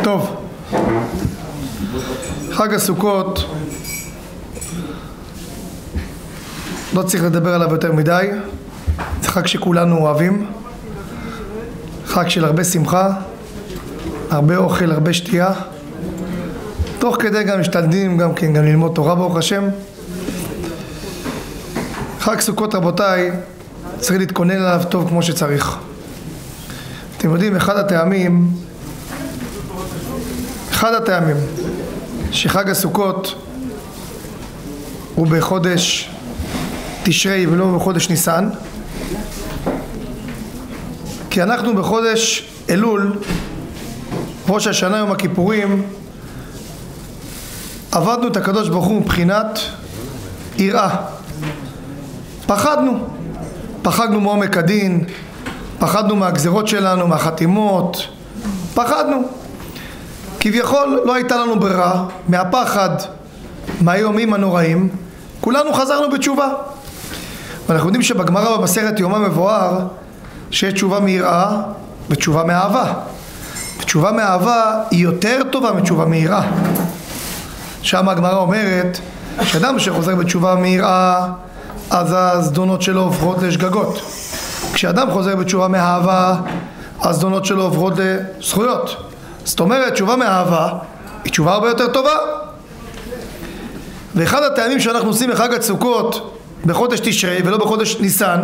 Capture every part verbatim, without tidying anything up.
טוב, חג הסוכות לא צריך לדבר עליו יותר מדי. זה חג שכולנו אוהבים, חג של הרבה שמחה, הרבה אוכל, הרבה שתייה, תוך כדי גם משתדלים גם כן גם ללמוד תורה ברוך השם. חג סוכות רבותיי צריך להתכונן עליו טוב כמו שצריך. אתם יודעים, אחד הטעמים אחד הטעמים שחג הסוכות הוא בחודש תשרי ולא בחודש ניסן, כי אנחנו בחודש אלול, ראש השנה יום הכיפורים, עבדנו את הקדוש ברוך הוא מבחינת יראה. פחדנו פחדנו מעומק הדין, פחדנו מהגזרות שלנו, מהחתימות, פחדנו. כביכול לא הייתה לנו ברירה, מהפחד, מהיומים הנוראים, כולנו חזרנו בתשובה. ואנחנו יודעים שבגמרא במסכת יומא מבואר שיש תשובה מיראה ותשובה מאהבה. ותשובה מאהבה היא יותר טובה מתשובה מיראה. שם הגמרא אומרת שאדם שחוזר בתשובה מיראה, אז הזדונות שלו עוברות לשגגות. כשאדם חוזר בתשובה מאהבה, הזדונות שלו עוברות לזכויות. זאת אומרת, תשובה מאהבה היא תשובה הרבה יותר טובה. ואחד הטעמים שאנחנו עושים בחג הסוכות בחודש תשרי ולא בחודש ניסן,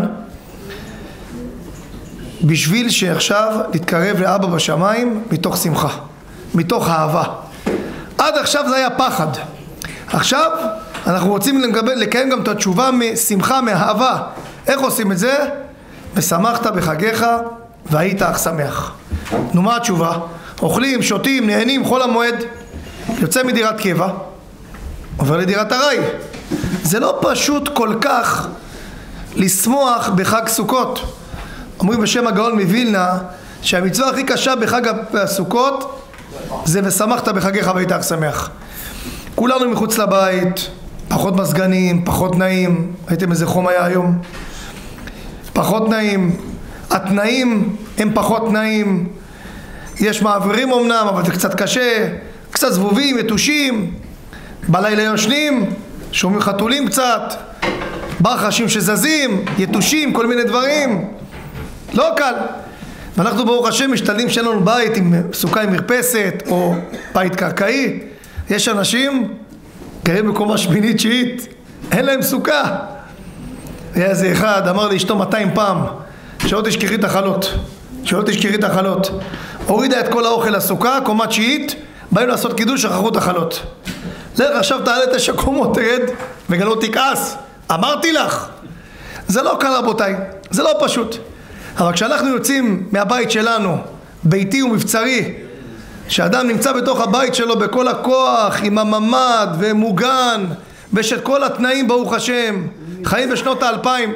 בשביל שעכשיו נתקרב לאבא בשמיים מתוך שמחה, מתוך אהבה. עד עכשיו זה היה פחד, עכשיו אנחנו רוצים לקיים גם את התשובה משמחה, מאהבה. איך עושים את זה? ושמחת בחגיך והיית אך שמח. נו, מה התשובה? אוכלים, שותים, נהנים חול המועד, יוצא מדירת קבע עובר לדירת ארעי. זה לא פשוט כל כך לשמוח בחג סוכות. אומרים בשם הגאון מווילנה שהמצווה הכי קשה בחג הסוכות זה ושמחת בחגיך והיית אך שמח. כולנו מחוץ לבית, פחות מזגנים, פחות נעים. ראיתם איזה חום היה היום? פחות נעים. התנאים הם פחות נעים. יש מעברים אמנם, אבל זה קצת קשה, קצת זבובים, יתושים, בלילה יושנים, שומעים חתולים קצת, ברחשים שזזים, יתושים, כל מיני דברים. לא קל. ואנחנו ברוך השם משתדלים שאין לנו בית עם סוכה עם מרפסת או בית קרקעי. יש אנשים גרים בקומה שמינית תשיעית, אין להם סוכה. היה איזה אחד אמר לאשתו מאתיים פעם שלא תשכחי את החלות, שלא תשכחי את החלות. הורידה את כל האוכל לסוכה, קומה תשיעית, באים לעשות קידוש, שכחו את החלות. לך עכשיו תעלה תשע קומות, תרד וגם לא תכעס, אמרתי לך. זה לא קל רבותיי, זה לא פשוט. אבל כשאנחנו יוצאים מהבית שלנו, ביתי ומבצרי, שאדם נמצא בתוך הבית שלו בכל הכוח, עם הממד ומוגן, ויש את כל התנאים ברוך השם, חיים בשנות האלפיים,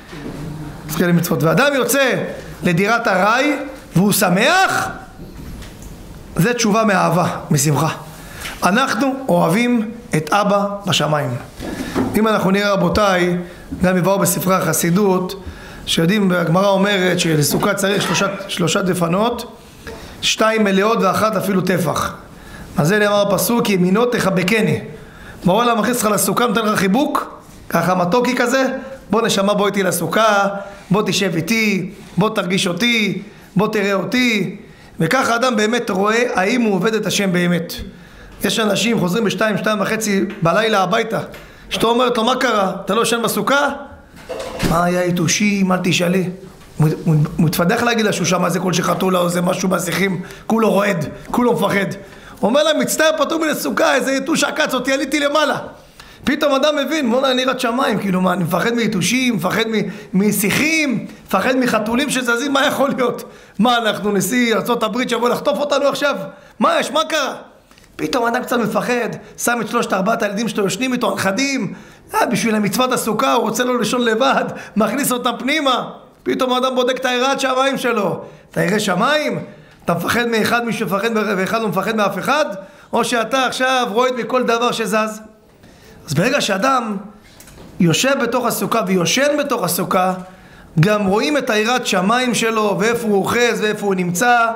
ואדם יוצא לדירת ארעי והוא שמח, זה תשובה מאהבה, משמחה. אנחנו אוהבים את אבא בשמיים. אם אנחנו נראה רבותיי, גם מבואר בספרי החסידות, שיודעים, הגמרא אומרת שלסוכה צריך שלושה, שלושה דפנות, שתיים מלאות ואחת אפילו טפח. אז זה נאמר הפסוק, ימינו תחבקני. מורה מכניס לך לסוכה, נותן לך חיבוק, ככה מתוקי כזה, בוא נשמה, בוא איתי לסוכה, בוא תשב איתי, בוא תרגיש אותי, בוא תראה אותי. וככה אדם באמת רואה האם הוא עובד את השם באמת. יש אנשים חוזרים בשתיים, שתיים וחצי בלילה הביתה, שאתה אומרת לו, מה קרה? אתה לא ישן בסוכה? מה היה יתושים? אל תשאלי. הוא מתפדח להגיד לה שהוא שם זה כל שחתולה או זה משהו בשיחים, כולו רועד, כולו מפחד. הוא אומר לה, מצטער פתאום מן הסוכה, איזה יתוש עקץ אותי, עליתי למעלה. פתאום אדם מבין, בוא נראה שמיים, כאילו מה, אני מפחד מיתושים, מפחד משיחים, מפחד מחתולים שזזים, מה יכול להיות? מה, אנחנו נשיא ארצות הברית שבוא לחטוף אותנו עכשיו? מה יש? מה קרה? פתאום אדם קצת מפחד, שם את שלושת ארבעת הילדים שלו, יושנים איתו, הנכדים, אה, בשביל המצוות הסוכה, הוא רוצה לו לישון לבד, מכניס אותם פנימה. פתאום האדם בודק את היראת שמיים שלו. אתה ירא שמיים? אתה מפחד מאחד, מישהו מפחד ואחד לא מפחד מאף אחד? או שאתה עכשיו רועד מכל דבר שזז? אז ברגע שאדם יושב בתוך הסוכה ויושן בתוך הסוכה, גם רואים את היראת שמיים שלו, ואיפה הוא אוחז ואיפה הוא נמצא,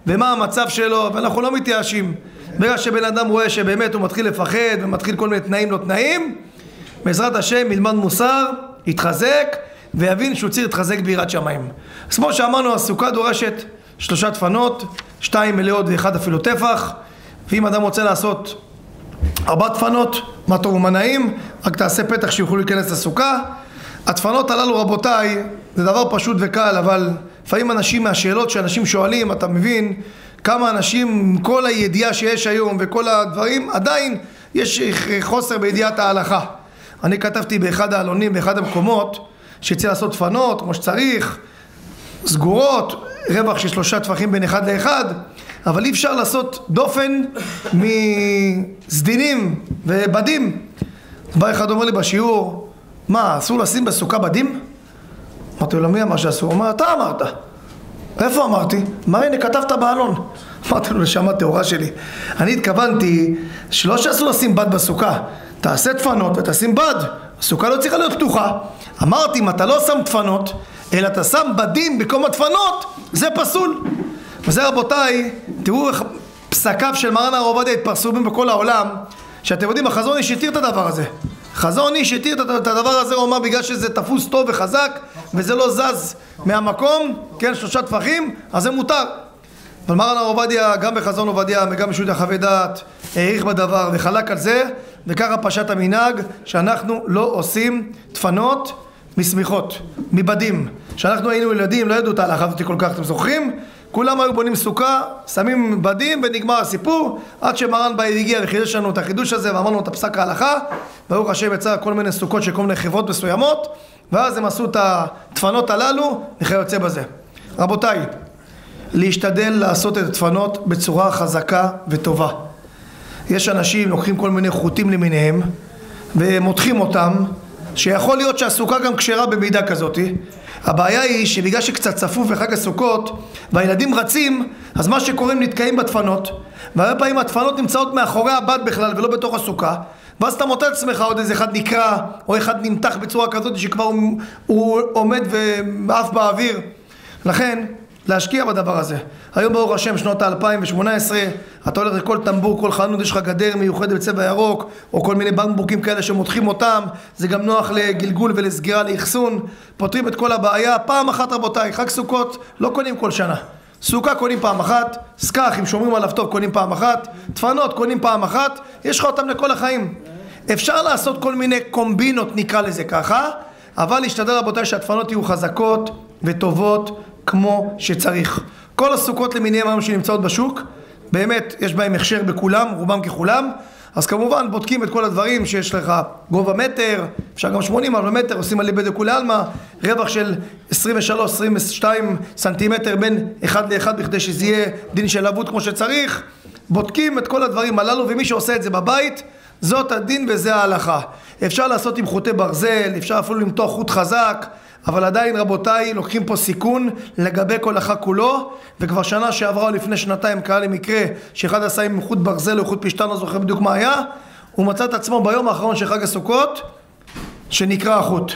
ומה המצב שלו, ואנחנו לא מתייאשים. ברגע שבן אדם רואה שבאמת הוא מתחיל לפחד ומתחיל כל מיני תנאים לא תנאים, בעזרת השם ילמד מוסר, יתחזק ויבין שהוא צריך להתחזק ביראת שמיים. אז כמו שאמרנו, הסוכה דורשת שלושה דפנות, שתיים מלאות ואחד אפילו טפח, ואם אדם רוצה לעשות ארבע דפנות, מה טוב ומה נעים, רק תעשה פתח שיוכלו להיכנס לסוכה. הדפנות הללו רבותיי, זה דבר פשוט וקל, אבל לפעמים אנשים מהשאלות שאנשים שואלים, אתה מבין כמה אנשים עם כל הידיעה שיש היום וכל הדברים, עדיין יש חוסר בידיעת ההלכה. אני כתבתי באחד העלונים, באחד המקומות, שצריך לעשות דפנות כמו שצריך, סגורות, רווח של שלושה טפחים בין אחד לאחד, אבל אי אפשר לעשות דופן מסדינים ובדים. בא אחד אומר לי בשיעור, מה, אסור לשים בסוכה בדים? אמרתי לו, מי אמר שאסור? הוא אומר, אתה אמרת. איפה אמרתי? מה, הנה כתבת בעלון. אמרתי לו, נשמה טהורה שלי, אני התכוונתי שלא שאסור לשים בד בסוכה, תעשה דפנות ותשים בד, הסוכה לא צריכה להיות פתוחה. אמרתי, אם אתה לא שם דפנות אלא אתה שם בדים במקום הדפנות, זה פסול. וזה רבותיי, תראו איך פסקיו של מרן הרב עובדיה התפרסמו בכל העולם, שאתם יודעים, החזון איש התיר את הדבר הזה. חזון איש התיר את הדבר הזה, הוא אמר, בגלל שזה תפוס טוב וחזק וזה לא זז מהמקום, כן, שלושה טפחים, אז זה מותר. אבל מרן הרב עובדיה, גם בחזון עובדיה וגם בשו"ת יחווה דעת, העריך בדבר וחלק על זה, וככה פשט המנהג שאנחנו לא עושים דפנות מסמיכות, מבדים. כשאנחנו היינו ילדים לא ידעו את ההלכה הזאת כל כך, אתם זוכרים? כולם היו בונים סוכה, שמים בדים ונגמר הסיפור, עד שמרן בא הגיע וחידש לנו את החידוש הזה ואמרנו את הפסק ההלכה. ברוך השם יצא כל מיני סוכות של כל מיני חברות מסוימות, ואז הם עשו את הדפנות הללו וכיוצא בזה. רבותיי, להשתדל לעשות את הדפנות בצורה חזקה וטובה. יש אנשים לוקחים כל מיני חוטים למיניהם ומותחים אותם, שיכול להיות שהסוכה גם כשרה במידה כזאת. הבעיה היא שבגלל שקצת צפוף בחג הסוכות והילדים רצים, אז מה שקוראים נתקעים בדפנות, והרבה פעמים הדפנות נמצאות מאחורי הבד בכלל ולא בתוך הסוכה, ואז אתה מוטה את עצמך, עוד איזה אחד נקרע או אחד נמתח בצורה כזאת שכבר הוא, הוא עומד ועף באוויר. לכן להשקיע בדבר הזה. היום ברוך השם שנות ה-אלפיים ושמונה עשרה, אתה הולך לכל טמבור, כל חנות, יש לך גדר מיוחדת בצבע ירוק, או כל מיני במבוקים כאלה שמותחים אותם, זה גם נוח לגלגול ולסגירה, לאחסון, פותרים את כל הבעיה. פעם אחת רבותיי, חג סוכות לא קונים כל שנה. סוכה קונים פעם אחת, סכך אם שומרים עליו טוב קונים פעם אחת, דפנות קונים פעם אחת, יש לך אותם לכל החיים. אפשר לעשות כל מיני קומבינות, נקרא לזה ככה, אבל להשתדל רבותיי שהדפנות יהיו חזקות וטובות כמו שצריך. כל הסוכות למיניהם היום שנמצאות בשוק, באמת יש בהם הכשר בכולם, רובם ככולם. אז כמובן בודקים את כל הדברים, שיש לך גובה מטר, אפשר גם שמונים אבל מטר, עושים עלי בדכולי עלמא, רווח של עשרים ושלוש עד עשרים ושתיים סנטימטר בין אחד לאחד בכדי שזה יהיה דין של עבוד כמו שצריך. בודקים את כל הדברים הללו, ומי שעושה את זה בבית, זאת הדין וזה ההלכה. אפשר לעשות עם חוטי ברזל, אפשר אפילו למתוח חוט חזק, אבל עדיין רבותיי לוקחים פה סיכון לגבי כל החג כולו. וכבר שנה שעברה לפני שנתיים קרה לי מקרה שאחד עשה עם חוט ברזל או חוט פשטן, לא זוכר בדיוק מה היה, הוא מצא את עצמו ביום האחרון של חג הסוכות שנקרא החוט,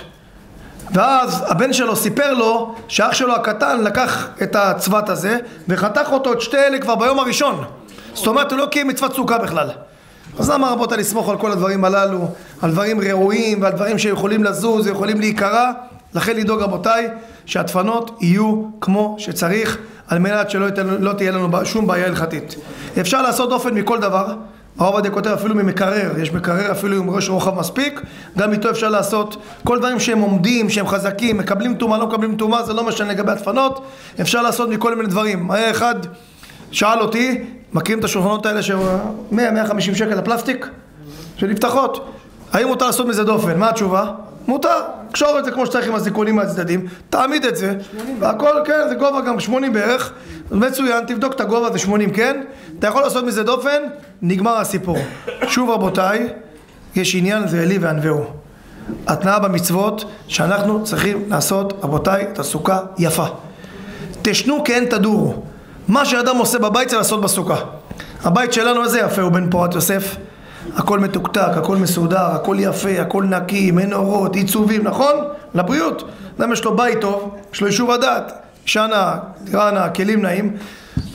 ואז הבן שלו סיפר לו שאח שלו הקטן לקח את הצוות הזה וחתך אותו את שתי אלה כבר ביום הראשון. זאת אומרת הוא לא קיים מצוות סוכה בכלל. אז למה רבותיי לסמוך על כל הדברים הללו, על דברים ראויים ועל דברים שיכולים לזוז ויכולים להיקרא? לכן לדאוג רבותיי שהדפנות יהיו כמו שצריך, על מנת שלא לא תהיה לנו שום בעיה הלכתית. אפשר לעשות דופן מכל דבר. הרב עובדיה כותב אפילו ממקרר, יש מקרר אפילו עם ראש רוחב מספיק, גם איתו אפשר לעשות כל דברים שהם עומדים, שהם חזקים, מקבלים תומה, לא מקבלים תומה, זה לא משנה לגבי הדפנות, אפשר לעשות מכל מיני דברים. היה אחד שאל אותי, מכירים את השולחנות האלה של מאה עד מאה וחמישים שקל הפלסטיק של נפתחות, האם מותר לעשות מזה דופן? מה התשובה? מותר, קשור את זה כמו שצריך עם הזיקונים מהצדדים, תעמיד את זה, והכל, כן, זה גובה גם שמונים בערך, מצוין, תבדוק את הגובה, זה שמונים, כן? אתה יכול לעשות מזה דופן, נגמר הסיפור. שוב רבותיי, יש עניין זה אלי וענווהו. התנאה במצוות שאנחנו צריכים לעשות, רבותיי, את הסוכה יפה. תשנו כי אין תדורו. מה שאדם עושה בבית זה לעשות בסוכה. הבית שלנו איזה יפה הוא בן פורת יוסף. הכל מתוקתק, הכל מסודר, הכל יפה, הכל נקי, מנורות, עיצובים, נכון? לבריאות. אדם יש לו בית טוב, יש לו יישוב הדעת, שנה, דירה נאה, כלים נאים.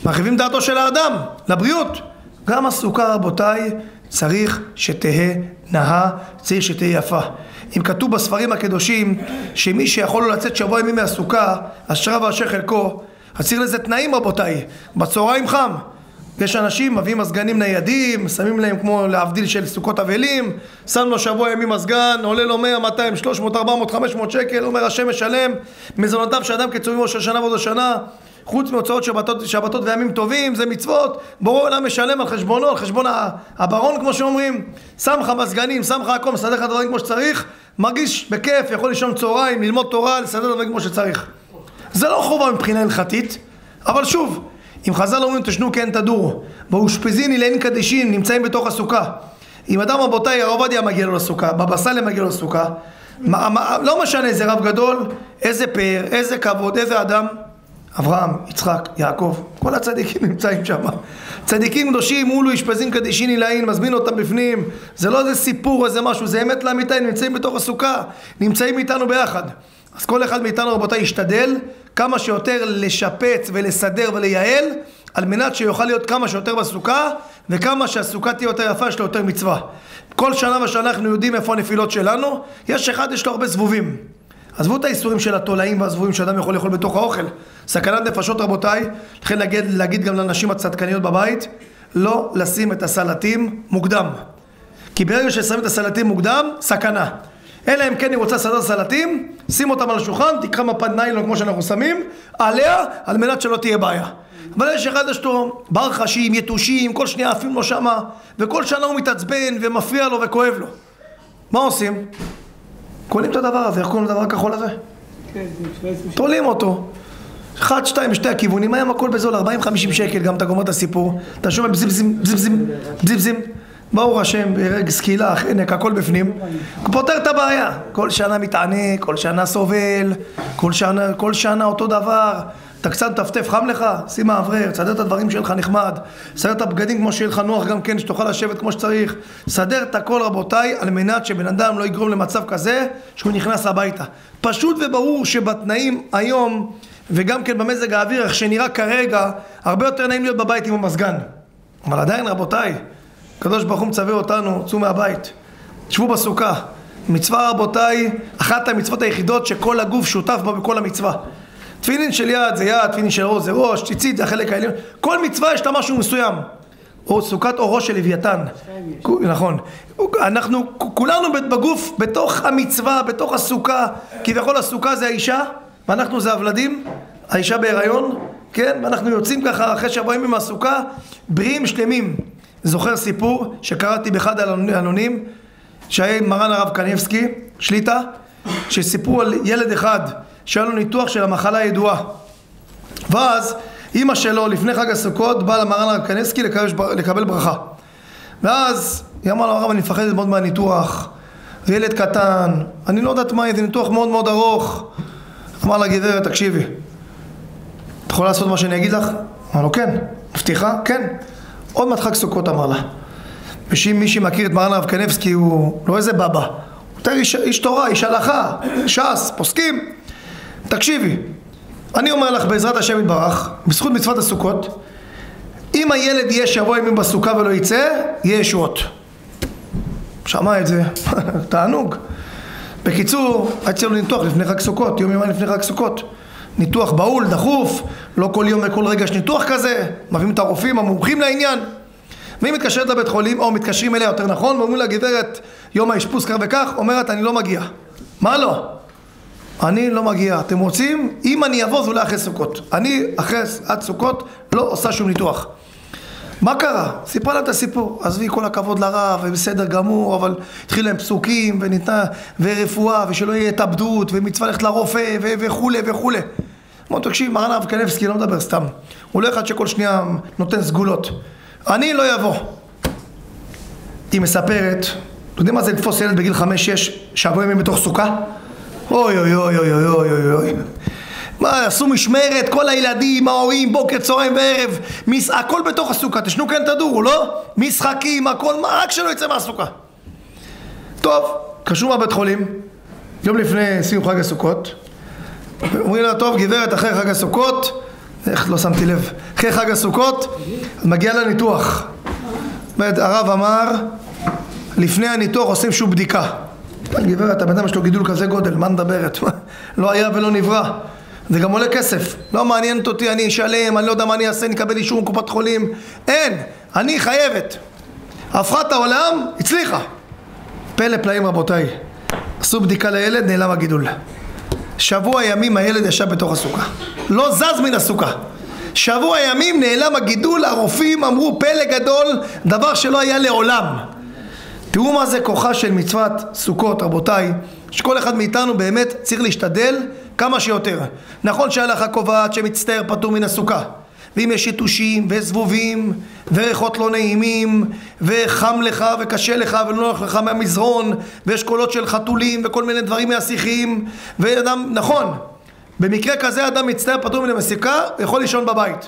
מרחיבים דעתו של האדם, לבריאות. גם הסוכה, רבותיי, צריך שתהה נאה, צריך שתהה יפה. אם כתוב בספרים הקדושים שמי שיכול לו לצאת שבוע ימים מהסוכה, אשריו ואשר חלקו, אז צריך לזה תנאים, רבותיי. בצהריים חם, יש אנשים מביאים מזגנים ניידים, שמים להם כמו להבדיל של סוכות אבלים, שם לו שבוע ימים מזגן, עולה לו מאה, מאתיים, שלוש מאות, ארבע מאות, חמש מאות שקל, אומר השם משלם, מזונותיו שאדם קצובים ראש השנה ועוד השנה, חוץ מהוצאות שבתות, שבתות וימים טובים, זה מצוות, בורא עולם משלם על חשבונו, על חשבון הברון כמו שאומרים, שם לך מזגנים, שם לך הכל, מסדר לך דברים כמו שצריך, מרגיש בכיף, יכול לישון צהריים, ללמוד תורה, לסדר דברים כמו שצריך. זה לא חובה מבחינה הלכתית, אבל שוב, אם חז"ל אומרים תשנו כן תדורו, באושפיזין אילן קדישין נמצאים בתוך הסוכה. אם אדם, רבותיי, הרב עובדיה מגיע לו לסוכה, בבא סאלי מגיע לו לסוכה, מה, מה, לא משנה איזה רב גדול, איזה פאר, איזה כבוד, איזה אדם, אברהם, יצחק, יעקב, כל הצדיקים נמצאים שם. צדיקים קדושים, מולו אושפיזין קדישין אילן, מזמין אותם בפנים, זה לא איזה סיפור, איזה משהו, זה אמת לאמיתי, נמצאים בתוך הסוכה, נמצאים איתנו ביחד. אז כל אחד מאיתנו, רבותיי, ישתדל כמה שיותר לשפץ ולסדר ולייעל, על מנת שיוכל להיות כמה שיותר בסוכה, וכמה שהסוכה תהיה יותר יפה, יש לו יותר מצווה. כל שנה ושנה אנחנו יודעים איפה הנפילות שלנו, יש אחד, יש לו הרבה זבובים. עזבו את האיסורים של התולעים והזבובים שאדם יכול לאכול בתוך האוכל. סכנת נפשות, רבותיי, לכן להגיד, להגיד גם לנשים הצדקניות בבית, לא לשים את הסלטים מוקדם. כי ברגע ששמים את הסלטים מוקדם, סכנה. אלא אם כן היא רוצה לסדר סלטים, שים אותם על השולחן, תקרא מפת ניילון כמו שאנחנו שמים, עליה, על מנת שלא תהיה בעיה. אבל יש אחד יש לו בר חשים, יתושים, כל שנייה עפים לו שמה, וכל שנה הוא מתעצבן ומפריע לו וכואב לו. מה עושים? קונים את הדבר הזה, איך קונים את הדבר הכחול הזה? כן, תולים אותו. אחד, שתיים, בשתי הכיוונים, היום הכל בזול, ארבעים חמישים שקל, גם אתה גומר את הסיפור, אתה שומע בזיבזים, בזיבזים, בזיבזים. ברוך השם, ברג סקילה, חנק, הכל בפנים. פותר את הבעיה. כל שנה מתענה, כל שנה סובל, כל שנה, כל שנה אותו דבר. אתה קצת תפתף, חם לך, שים מאוורר, סדר את הדברים שלך נחמד, סדר את הבגדים כמו שיהיה לך נוח גם כן, שתוכל לשבת כמו שצריך. סדר את הכל, רבותיי, על מנת שבן אדם לא יגרום למצב כזה שהוא נכנס הביתה. פשוט וברור שבתנאים היום, וגם כן במזג האוויר, איך שנראה כרגע, הרבה יותר נעים להיות בבית עם המזגן. אבל עדיין, רבותיי, הקדוש ברוך הוא מצווה אותנו, צאו מהבית, תשבו בסוכה. מצווה, רבותיי, אחת המצוות היחידות שכל הגוף שותף בה בכל המצווה. תפילין של יד זה יד, תפילין של ראש זה ראש, ציצית זה החלק העליון. כל מצווה יש לה משהו מסוים. או סוכת אורו של לוויתן. נכון. אנחנו כולנו בגוף, בתוך המצווה, בתוך הסוכה, כביכול הסוכה זה האישה, ואנחנו זה הוולדים, האישה בהיריון, כן? ואנחנו יוצאים ככה אחרי שבוע ימים מהסוכה, בריאים שלמים. זוכר סיפור שקראתי באחד האלונים, שהיה מרן הרב קניבסקי, שליטה, שסיפרו על ילד אחד שהיה לו ניתוח של המחלה הידועה. ואז אמא שלו לפני חג הסוכות באה למרן הרב קניבסקי לקבל, לקבל ברכה. ואז היא אמרה לו, הרב, אני מפחדת מאוד מהניתוח, זה ילד קטן, אני לא יודעת מה, זה ניתוח מאוד מאוד ארוך. אמר לה, גברת, תקשיבי, את יכולה לעשות מה שאני אגיד לך? אמר לו, כן. מבטיחה? כן. עוד מעט חג סוכות, אמר לה. ושאם מי שמכיר את מרן הרב קניבסקי הוא לא איזה בבא, הוא יותר איש, איש תורה, איש הלכה, ש"ס, פוסקים. תקשיבי, אני אומר לך בעזרת השם יתברך, בזכות מצוות הסוכות, אם הילד יהיה שבוע ימים בסוכה ולא יצא, יהיה ישועות. שמע את זה, תענוג. בקיצור, הייתי לו ניתוח לפני חג סוכות, יום יומיים לפני חג סוכות. ניתוח בהול, דחוף, לא כל יום וכל רגע יש ניתוח כזה, מביאים את הרופאים המומחים לעניין. והיא מתקשרת לבית חולים, או מתקשרים אליה יותר נכון, ואומרים לה, גברת, יום האשפוז כך וכך, אומרת, אני לא מגיע. מה לא? אני לא מגיע. אתם רוצים? אם אני אבוא, זה אולי אחרי סוכות. אני, אחרי עד סוכות, לא עושה שום ניתוח. מה קרה? סיפרה לה את הסיפור. עזבי, כל הכבוד לרב, ובסדר גמור, אבל התחיל להם פסוקים, וניתנה, ורפואה, ושלא יהיה התאבדות, ומצווה ללכת לרופא, וכו' וכו'. אמרו, תקשיב, מרן הרב קניבסקי לא מדבר סתם. הוא לא אחד שכל שנייה נותן סגולות. אני לא יבוא. היא מספרת, אתם יודעים מה זה לתפוס ילד בגיל חמש שש, שבוע ימים בתוך סוכה? אוי אוי אוי אוי אוי אוי אוי. מה, עשו משמרת, כל הילדים, ההורים, בוקר, צהריים וערב, מס... הכל בתוך הסוכה, תשנו כן תדורו, לא? משחקים, הכל, מה, רק שלא יצא מהסוכה. טוב, קשור מהבית חולים, יום לפני סיום חג הסוכות, אומרים לה, טוב, גברת, אחרי חג הסוכות, איך לא שמתי לב, אחרי חג הסוכות, אז מגיע לניתוח. הרב אמר, לפני הניתוח עושים שוב בדיקה. גברת, הבן אדם יש לו גידול כזה גודל, מה נדברת? לא היה ולא נברא. זה גם עולה כסף. לא מעניינת אותי, אני אשלם, אני לא יודע מה אני אעשה, אני אקבל אישור מקופת חולים. אין, אני חייבת. הפכה את העולם, הצליחה. פלא פלאים רבותיי. עשו בדיקה לילד, נעלם הגידול. שבוע ימים הילד ישב בתוך הסוכה. לא זז מן הסוכה. שבוע ימים נעלם הגידול, הרופאים אמרו פלא גדול, דבר שלא היה לעולם. תראו מה זה כוחה של מצוות סוכות רבותיי, שכל אחד מאיתנו באמת צריך להשתדל כמה שיותר. נכון שההלכה קובעת שמצטער פטור מן הסוכה, ואם יש יתושים וזבובים וריחות לא נעימים וחם לך וקשה לך ולא נוח לך מהמזרון ויש קולות של חתולים וכל מיני דברים מהשיחים ואדם, נכון, במקרה כזה אדם מצטער פטור מן הסוכה, יכול לישון בבית.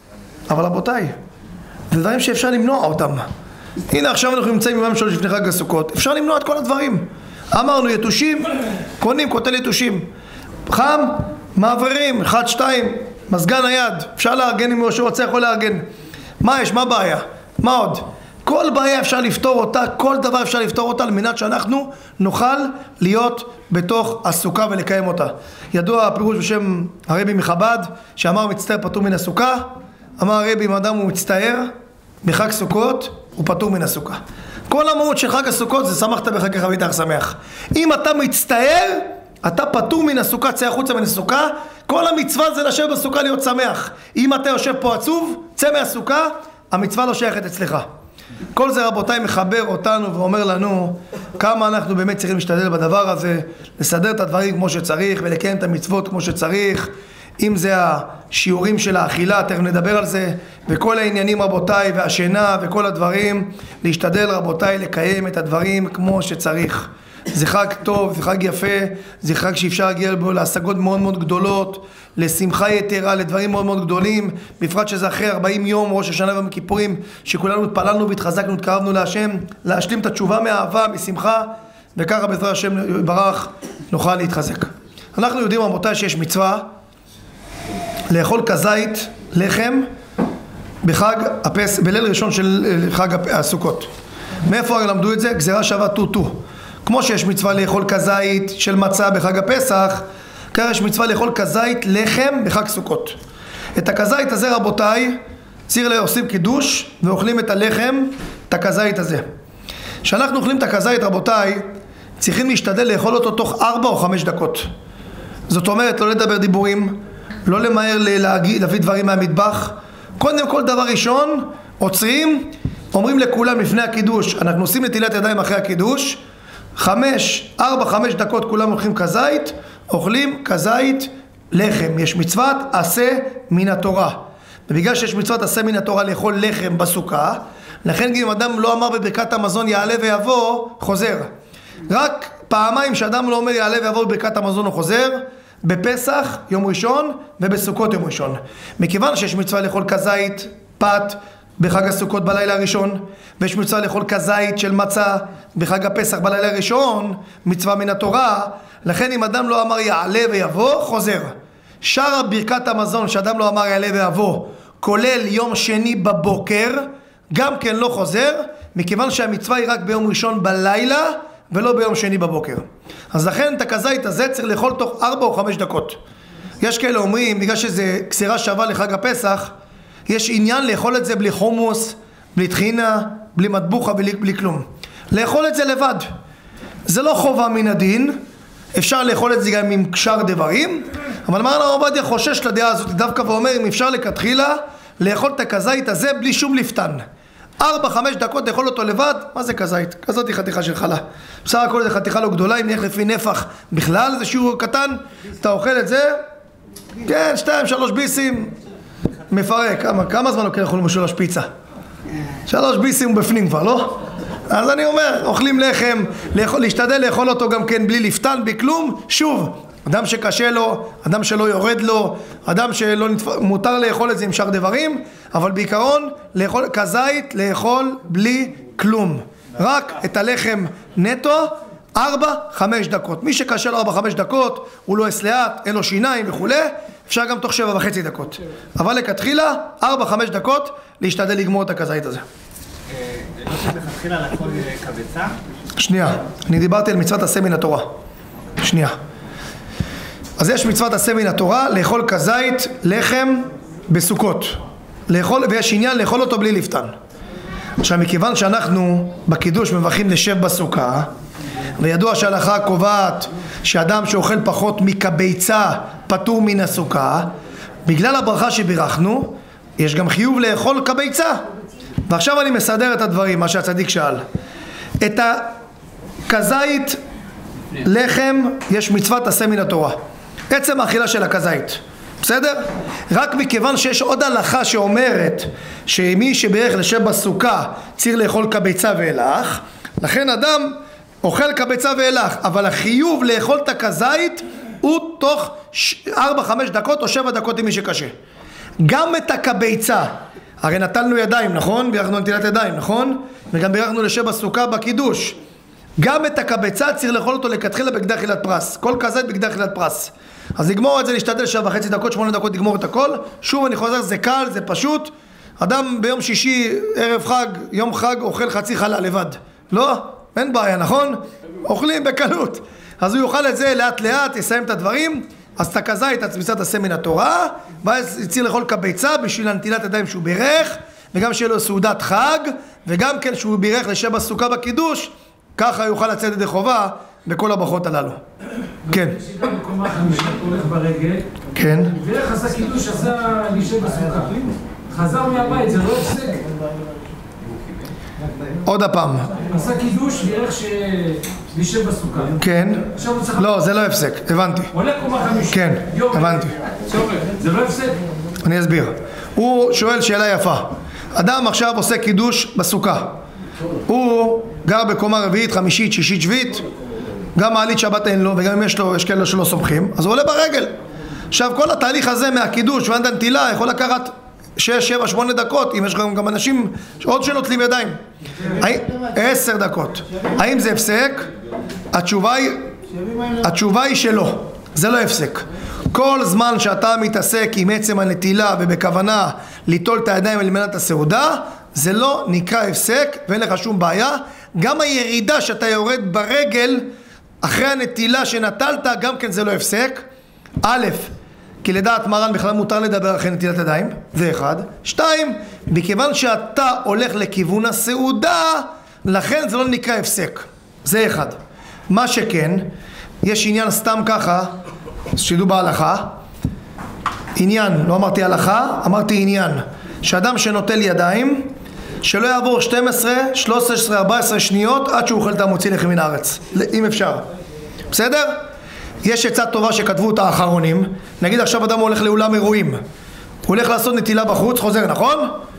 אבל רבותיי, זה דברים שאפשר למנוע אותם. הנה עכשיו אנחנו נמצאים יומיים שלוש לפני חג הסוכות, אפשר למנוע את כל הדברים. אמרנו יתושים, קונים קוטל יתושים, חם, מעברים, אחד, שתיים, מזגן היד, אפשר לארגן אם מישהו רוצה יכול לארגן. מה יש? מה בעיה? מה עוד? כל בעיה אפשר לפתור אותה, כל דבר אפשר לפתור אותה על מנת שאנחנו נוכל להיות בתוך הסוכה ולקיים אותה. ידוע הפירוש בשם הרבי מחב"ד שאמר מצטער פטור מן הסוכה. אמר הרבי, אם אדם הוא מצטער בחג סוכות הוא פטור מן הסוכה. כל המהות של חג הסוכות זה שמחת בחגך ואיתך שמח. אם אתה מצטער אתה פטור מן הסוכה, צא החוצה מן הסוכה. כל המצווה זה לשבת בסוכה להיות שמח. אם אתה יושב פה עצוב, צא מהסוכה, המצווה לא שייכת אצלך. כל זה רבותיי מחבר אותנו ואומר לנו כמה אנחנו באמת צריכים להשתדל בדבר הזה, לסדר את הדברים כמו שצריך ולקיים את המצוות כמו שצריך. אם זה השיעורים של האכילה, תכף נדבר על זה, וכל העניינים רבותיי, והשינה וכל הדברים, להשתדל רבותיי לקיים את הדברים כמו שצריך. זה חג טוב, זה חג יפה, זה חג שאפשר להגיע בו להשגות מאוד מאוד גדולות, לשמחה יתרה, לדברים מאוד מאוד גדולים, בפרט שזה אחרי ארבעים יום, ראש השנה ויום הכיפורים, שכולנו התפללנו והתחזקנו, התקרבנו להשם, להשלים את התשובה מאהבה, משמחה, וככה בעזרת השם יברך נוכל להתחזק. אנחנו יודעים רבותיי שיש מצווה לאכול כזית, לחם, בחג הפס... בליל ראשון של חג הסוכות. מאיפה למדו את זה? גזירה שווה טו-טו. כמו שיש מצווה לאכול כזית של מצה בחג הפסח, כך יש מצווה לאכול כזית לחם בחג סוכות. את הכזית הזה רבותיי, צריך להוסיף קידוש ואוכלים את הלחם, את הכזית הזה. כשאנחנו אוכלים את הכזית רבותיי, צריכים להשתדל לאכול אותו תוך ארבע או חמש דקות. זאת אומרת, לא לדבר דיבורים, לא למהר להגיד, להביא דברים מהמטבח. קודם כל דבר ראשון, עוצרים, אומרים לכולם לפני הקידוש, אנחנו עושים נטילת ידיים אחרי הקידוש, חמש, ארבע, חמש דקות כולם אוכלים כזית, אוכלים כזית לחם. יש מצוות עשה מן התורה. ובגלל שיש מצוות עשה מן התורה לאכול לחם בסוכה, לכן גם אם אדם לא אמר בברכת המזון יעלה ויבוא, חוזר. רק פעמיים שאדם לא אומר יעלה ויבוא בברכת המזון הוא חוזר, בפסח יום ראשון ובסוכות יום ראשון. מכיוון שיש מצווה לאכול כזית, פת, בחג הסוכות בלילה הראשון, ויש מצווה לאכול כזית של מצה בחג הפסח בלילה הראשון, מצווה מן התורה, לכן אם אדם לא אמר יעלה ויבוא, חוזר. שאר ברכת המזון שאדם לא אמר יעלה ויבוא, כולל יום שני בבוקר, גם כן לא חוזר, מכיוון שהמצווה היא רק ביום ראשון בלילה, ולא ביום שני בבוקר. אז לכן את הכזית הזה צריך לאכול תוך ארבע או חמש דקות. יש כאלה אומרים, בגלל שזה גזירה שווה לחג הפסח, יש עניין לאכול את זה בלי חומוס, בלי טחינה, בלי מטבוחה, בלי, בלי כלום. לאכול את זה לבד. זה לא חובה מן הדין, אפשר לאכול את זה גם עם קשר דברים, אבל מרן הרב עובדיה חושש לדעה הזאת דווקא ואומר, אם אפשר לכתחילה, לאכול את הכזית הזה בלי שום לפתן. ארבע, חמש דקות לאכול אותו לבד, מה זה כזית? כזאת היא חתיכה של חלה. בסך הכל זה חתיכה לא גדולה, אם נלך לפי נפח בכלל, זה שיעור קטן, אתה אוכל את זה, כן, שתיים, שלוש ביסים, מפרק, כמה, כמה זמן לוקח לאכול משולש פיצה? שלוש ביסים הוא בפנים כבר, לא? אז אני אומר, אוכלים לחם, לאכול, להשתדל לאכול אותו גם כן בלי לפתן, בלי כלום, שוב, אדם שקשה לו, אדם שלא יורד לו, אדם שלא נתפ... מותר לאכול את זה עם שאר דברים, אבל בעיקרון, לאכול כזית, לאכול בלי כלום. רק את הלחם נטו, ארבע, חמש דקות. מי שקשה לו ארבע, חמש דקות, הוא לא אס לאט, אין לו שיניים וכו', אפשר גם תוך שבע וחצי דקות. אבל לכתחילה, ארבע, חמש דקות, להשתדל לגמור את הכזית הזה. לא שתכתחילה לאכול קבצה? שנייה, אני דיברתי על מצוות עשה מן התורה. שנייה. אז יש מצוות עשה מן התורה, לאכול כזית, לחם, בסוכות. לאכול, ויש עניין לאכול אותו בלי לפתן. עכשיו, מכיוון שאנחנו בקידוש מברכים לשב בסוכה, וידוע שההלכה קובעת שאדם שאוכל פחות מקביצה פטור מן הסוכה, בגלל הברכה שבירכנו, יש גם חיוב לאכול קביצה. ועכשיו אני מסדר את הדברים, מה שהצדיק שאל. את הכזית, לחם, יש מצוות עשה מן התורה. עצם האכילה של הכזית. בסדר? רק מכיוון שיש עוד הלכה שאומרת שמי שבערך לשב בסוכה צריך לאכול קביצה ואילך, לכן אדם אוכל קביצה ואילך, אבל החיוב לאכול את הכזית הוא תוך ארבע חמש דקות או שבע דקות עם מי שקשה. גם את הקביצה, הרי נטלנו ידיים, נכון? בירכנו נטילת ידיים, נכון? וגם בירכנו לשב בסוכה בקידוש. גם את הקביצה צריך לאכול אותו לכתחילה בגדי אכילת פרס. כל כזית בגדי אכילת פרס. אז לגמור את זה, להשתדל שבע וחצי דקות, שמונה דקות לגמור את הכל. שוב אני חוזר, זה קל, זה פשוט. אדם ביום שישי, ערב חג, יום חג, אוכל חצי חלה לבד. לא? אין בעיה, נכון? אוכלים בקלות. אז הוא יאכל את זה לאט לאט, יסיים את הדברים. אז את הכזית, את מצוות עשה מן התורה, ואז יצטרך לאכול קביצה בשביל הנטילת ידיים שהוא בירך, וגם שיהיה לו סעודת חג, וגם כן שהוא בירך לשב בסוכה בקידוש, ככה יוכל לצאת ידי חובה בכל הברכות הללו. כן. שגם בקומה חמישית הולך ברגל. כן. ואיך עשה קידוש, עשה לשב בסוכה. חזר מהבית, זה לא הפסק. עוד הפעם. עשה קידוש ואיך לשב בסוכה. כן. לא, זה לא הפסק, הבנתי. עולה קומה חמישית. כן, הבנתי. זה לא הפסק? אני אסביר. הוא שואל שאלה יפה. אדם עכשיו עושה קידוש בסוכה. הוא גר בקומה רביעית, חמישית, שישית, שביעית, גם מעלית שבת אין לו, וגם אם יש לו, יש כאלה שלא סומכים, אז הוא עולה ברגל. עכשיו כל התהליך הזה מהקידוש ועד הנטילה יכול לקחת שש, שבע, שמונה דקות, אם יש גם אנשים עוד שנוטלים ידיים. עשר דקות. האם זה הפסק? התשובה היא, התשובה היא שלא. זה לא הפסק. כל זמן שאתה מתעסק עם עצם הנטילה ובכוונה ליטול את הידיים על מנת הסעודה, זה לא נקרא הפסק ואין לך שום בעיה. גם הירידה שאתה יורד ברגל אחרי הנטילה שנטלת, גם כן זה לא הפסק. א', כי לדעת מרן בכלל מותר לדבר אחרי נטילת ידיים, זה אחד. שתיים, מכיוון שאתה הולך לכיוון הסעודה, לכן זה לא נקרא הפסק. זה אחד. מה שכן, יש עניין סתם ככה, שתדעו בהלכה, עניין, לא אמרתי הלכה, אמרתי עניין, שאדם שנוטל ידיים, שלא יעבור שתים עשרה, שלוש עשרה, ארבע עשרה שניות עד שהוא אוכל את המוציא לחם מן הארץ, אם אפשר. בסדר? יש עצה טובה שכתבו את האחרונים. נגיד עכשיו אדם הולך לאולם אירועים, הוא הולך לעשות נטילה בחוץ, חוזר, נכון?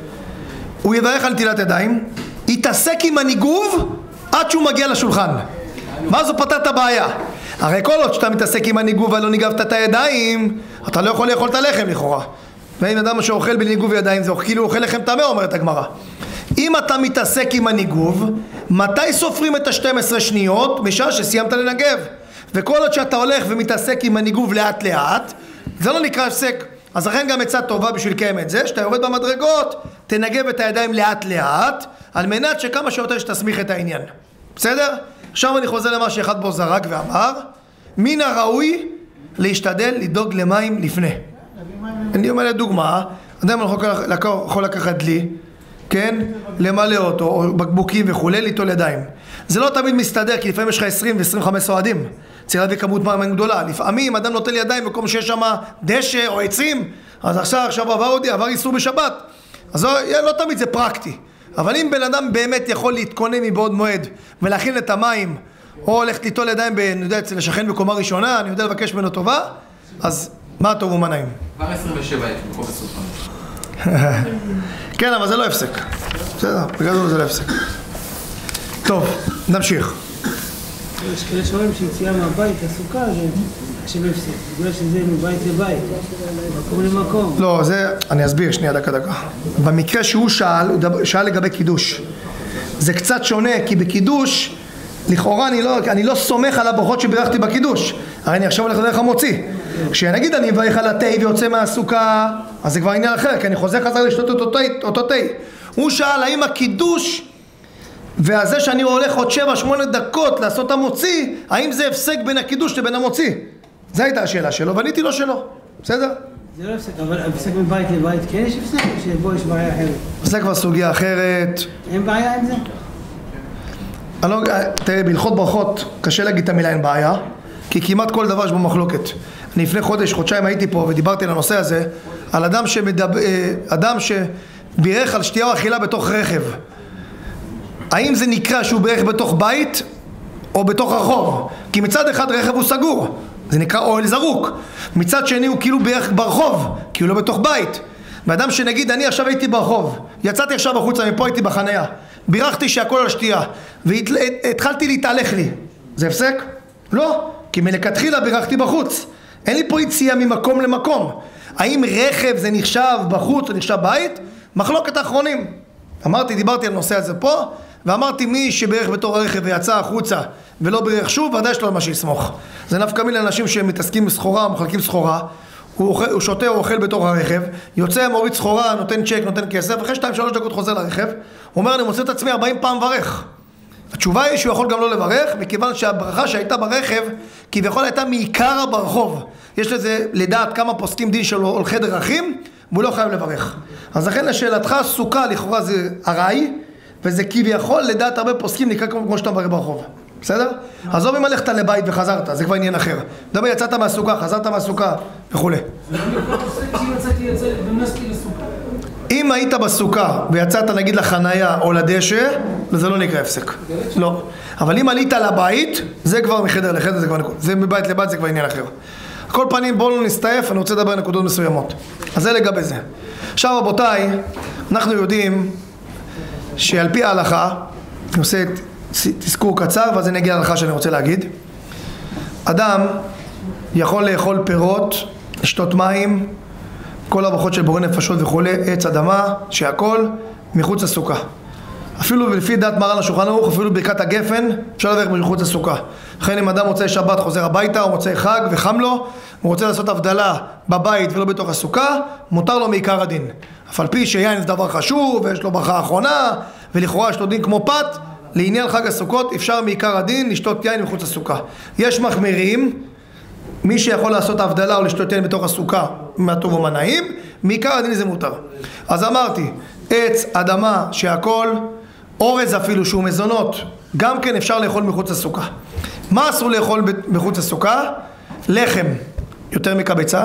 הוא יברך על נטילת ידיים, יתעסק עם הניגוב עד שהוא מגיע לשולחן, ואז הוא פתר את הבעיה. הרי כל עוד שאתה מתעסק עם הניגוב ולא ניגבת את הידיים, אתה לא יכול לאכול את הלחם לכאורה. ואם אדם שאוכל בניגוב ידיים זה כאילו אוכל לחם טמא, אומרת הגמרא. אם אתה מתעסק עם הניגוב, מתי סופרים את ה-שתים עשרה שניות? בשעה שסיימת לנגב. וכל עוד שאתה הולך ומתעסק עם הניגוב לאט לאט, זה לא נקרא הפסק. אז לכן גם עצה טובה בשביל לקיים את זה, שאתה יורד במדרגות, תנגב את הידיים לאט לאט, על מנת שכמה שיותר שתסמיך את העניין. בסדר? עכשיו אני חוזר למה שאחד בו זרק ואמר, מן הראוי להשתדל לדאוג למים לפני. אני אומר לדוגמה, אדם יכול לקחת דלי, כן, למלא אותו, או בקבוקים וכולי, ליטול ידיים. זה לא תמיד מסתדר, כי לפעמים יש לך עשרים ועשרים וחמש סועדים. צריך להביא כמות מים גדולה. לפעמים אדם נוטל ידיים במקום שיש שם דשא או עצים, אז עכשיו, עכשיו עבר אותי, עבר איסור בשבת. אז לא תמיד זה פרקטי. אבל אם בן אדם באמת יכול להתכונן מבעוד מועד ולהכין את המים, או הולך ליטול ידיים, אני יודע, אצל השכן בקומה ראשונה, אני יודע לבקש ממנו טובה, אז מה טוב ומה נעים? כבר עשרים ושבע יש מקום בסופן. כן, אבל זה לא הפסק. בסדר, בגלל זה לא הפסק. טוב, נמשיך. יש כאלה שאומרים שיציאה מהבית, הסוכה, זה עכשיו הפסק. בגלל שזה מבית לבית, מקום למקום. לא, זה, אני אסביר, שנייה, דקה, דקה. במקרה שהוא שאל, הוא שאל לגבי קידוש. זה קצת שונה, כי בקידוש, לכאורה אני לא, אני לא סומך על הברכות שבירכתי בקידוש. הרי אני עכשיו הולך לדרך המוציא. כשנגיד אני מברך על התה ויוצא מהסוכה, אז זה כבר עניין אחר, כי אני חוזר חזר לשתות את אותו, אותו תה. הוא שאל האם הקידוש והזה שאני הולך עוד שבע שמונה דקות לעשות המוציא, האם זה הפסק בין הקידוש לבין המוציא? זו הייתה השאלה שלו, ועניתי לו שלא, בסדר? זה לא הפסק, אבל הפסק מבית לבית כן יש הפסק, או שבו יש בעיה אחרת? זה כבר סוגיה אחרת. אין בעיה עם זה? אני לא, תראה, בהלכות ברכות קשה להגיד את המילה אין בעיה, כי כמעט כל דבר יש בו מחלוקת. אני לפני חודש, חודשיים הייתי פה ודיברתי על הנושא הזה, על אדם שמדבר, אדם שבירך על שתייה או אכילה בתוך רכב. האם זה נקרא שהוא בירך בתוך בית או בתוך רחוב? כי מצד אחד רכב הוא סגור, זה נקרא אוהל זרוק. מצד שני הוא כאילו בירך ברחוב, כי הוא לא בתוך בית. ואדם שנגיד אני עכשיו הייתי ברחוב, יצאתי עכשיו החוצה, מפה הייתי בחניה, בירכתי שהכל על שתייה והתחלתי להתהלך לי, זה הפסק? לא, כי מלכתחילה בירכתי בחוץ, אין לי פה יציאה ממקום למקום. האם רכב זה נחשב בחוץ או נחשב בית? מחלוקת האחרונים. אמרתי, דיברתי על נושא הזה פה, ואמרתי מי שבירך בתור הרכב ויצא החוצה ולא בירך שוב, ודאי יש לו מה שיסמוך. זה נפקא מינה לאנשים שמתעסקים בסחורה, מחלקים סחורה, הוא, אוכל, הוא שותה או אוכל בתוך הרכב, יוצא, מוריד סחורה, נותן צ'ק, נותן כסף, אחרי שתיים שלוש דקות חוזר לרכב, הוא אומר אני מוצא את עצמי ארבעים פעם ברך. התשובה היא שהוא יכול גם לא לברך, מכיוון שהברכה שהייתה ברכב כביכול הייתה מעיקר ברחוב. יש לזה לדעת כמה פוסקים דין של הולכי דרכים, והוא לא חייב לברך. אז לכן לשאלתך, סוכה לכאורה זה ארעי, וזה כביכול לדעת הרבה פוסקים נקרא כמו שאתה מברך ברחוב. בסדר? עזוב אם הלכת לבית וחזרת, זה כבר עניין אחר. דבר, יצאת מהסוכה, חזרת מהסוכה וכו'. אם היית בסוכה ויצאת נגיד לחנייה או לדשא, זה לא נקרא הפסק. לא. אבל אם עלית לבית, זה כבר מחדר לחדר, זה כבר נקוד. זה מבית לבית, זה כבר עניין אחר. כל פנים בואו לא נסתעף, אני רוצה לדבר על נקודות מסוימות. אז זה לגבי זה. עכשיו רבותיי, אנחנו יודעים שעל פי ההלכה, אני עושה תזכור קצר ואז אני אגיע להלכה שאני רוצה להגיד. אדם יכול לאכול פירות, לשתות מים, כל הברכות של בורא נפשות וכו', עץ אדמה, שהכל מחוץ לסוכה. אפילו לפי דעת מרן השולחן ערוך, אפילו ברכת הגפן, אפשר לברך מחוץ לסוכה. לכן אם אדם מוצא שבת חוזר הביתה, או מוצא חג וחם לו, הוא רוצה לעשות הבדלה בבית ולא בתוך הסוכה, מותר לו מעיקר הדין. אף על פי שיין זה דבר חשוב, ויש לו ברכה האחרונה, ולכאורה יש לו דין כמו פת, לעניין חג הסוכות אפשר מעיקר הדין לשתות יין מחוץ לסוכה. יש מחמירים, מי שיכול לעשות הבדלה או לשתות יין בתוך הסוכה מהטוב או מהנעים, מעיקר הדין זה מותר. אז אמרתי, עץ, אדמה, שהכל, אורז אפילו שהוא מזונות, גם כן אפשר לאכול מחוץ לסוכה. מה אסור לאכול מחוץ לסוכה? לחם, יותר מקבצה,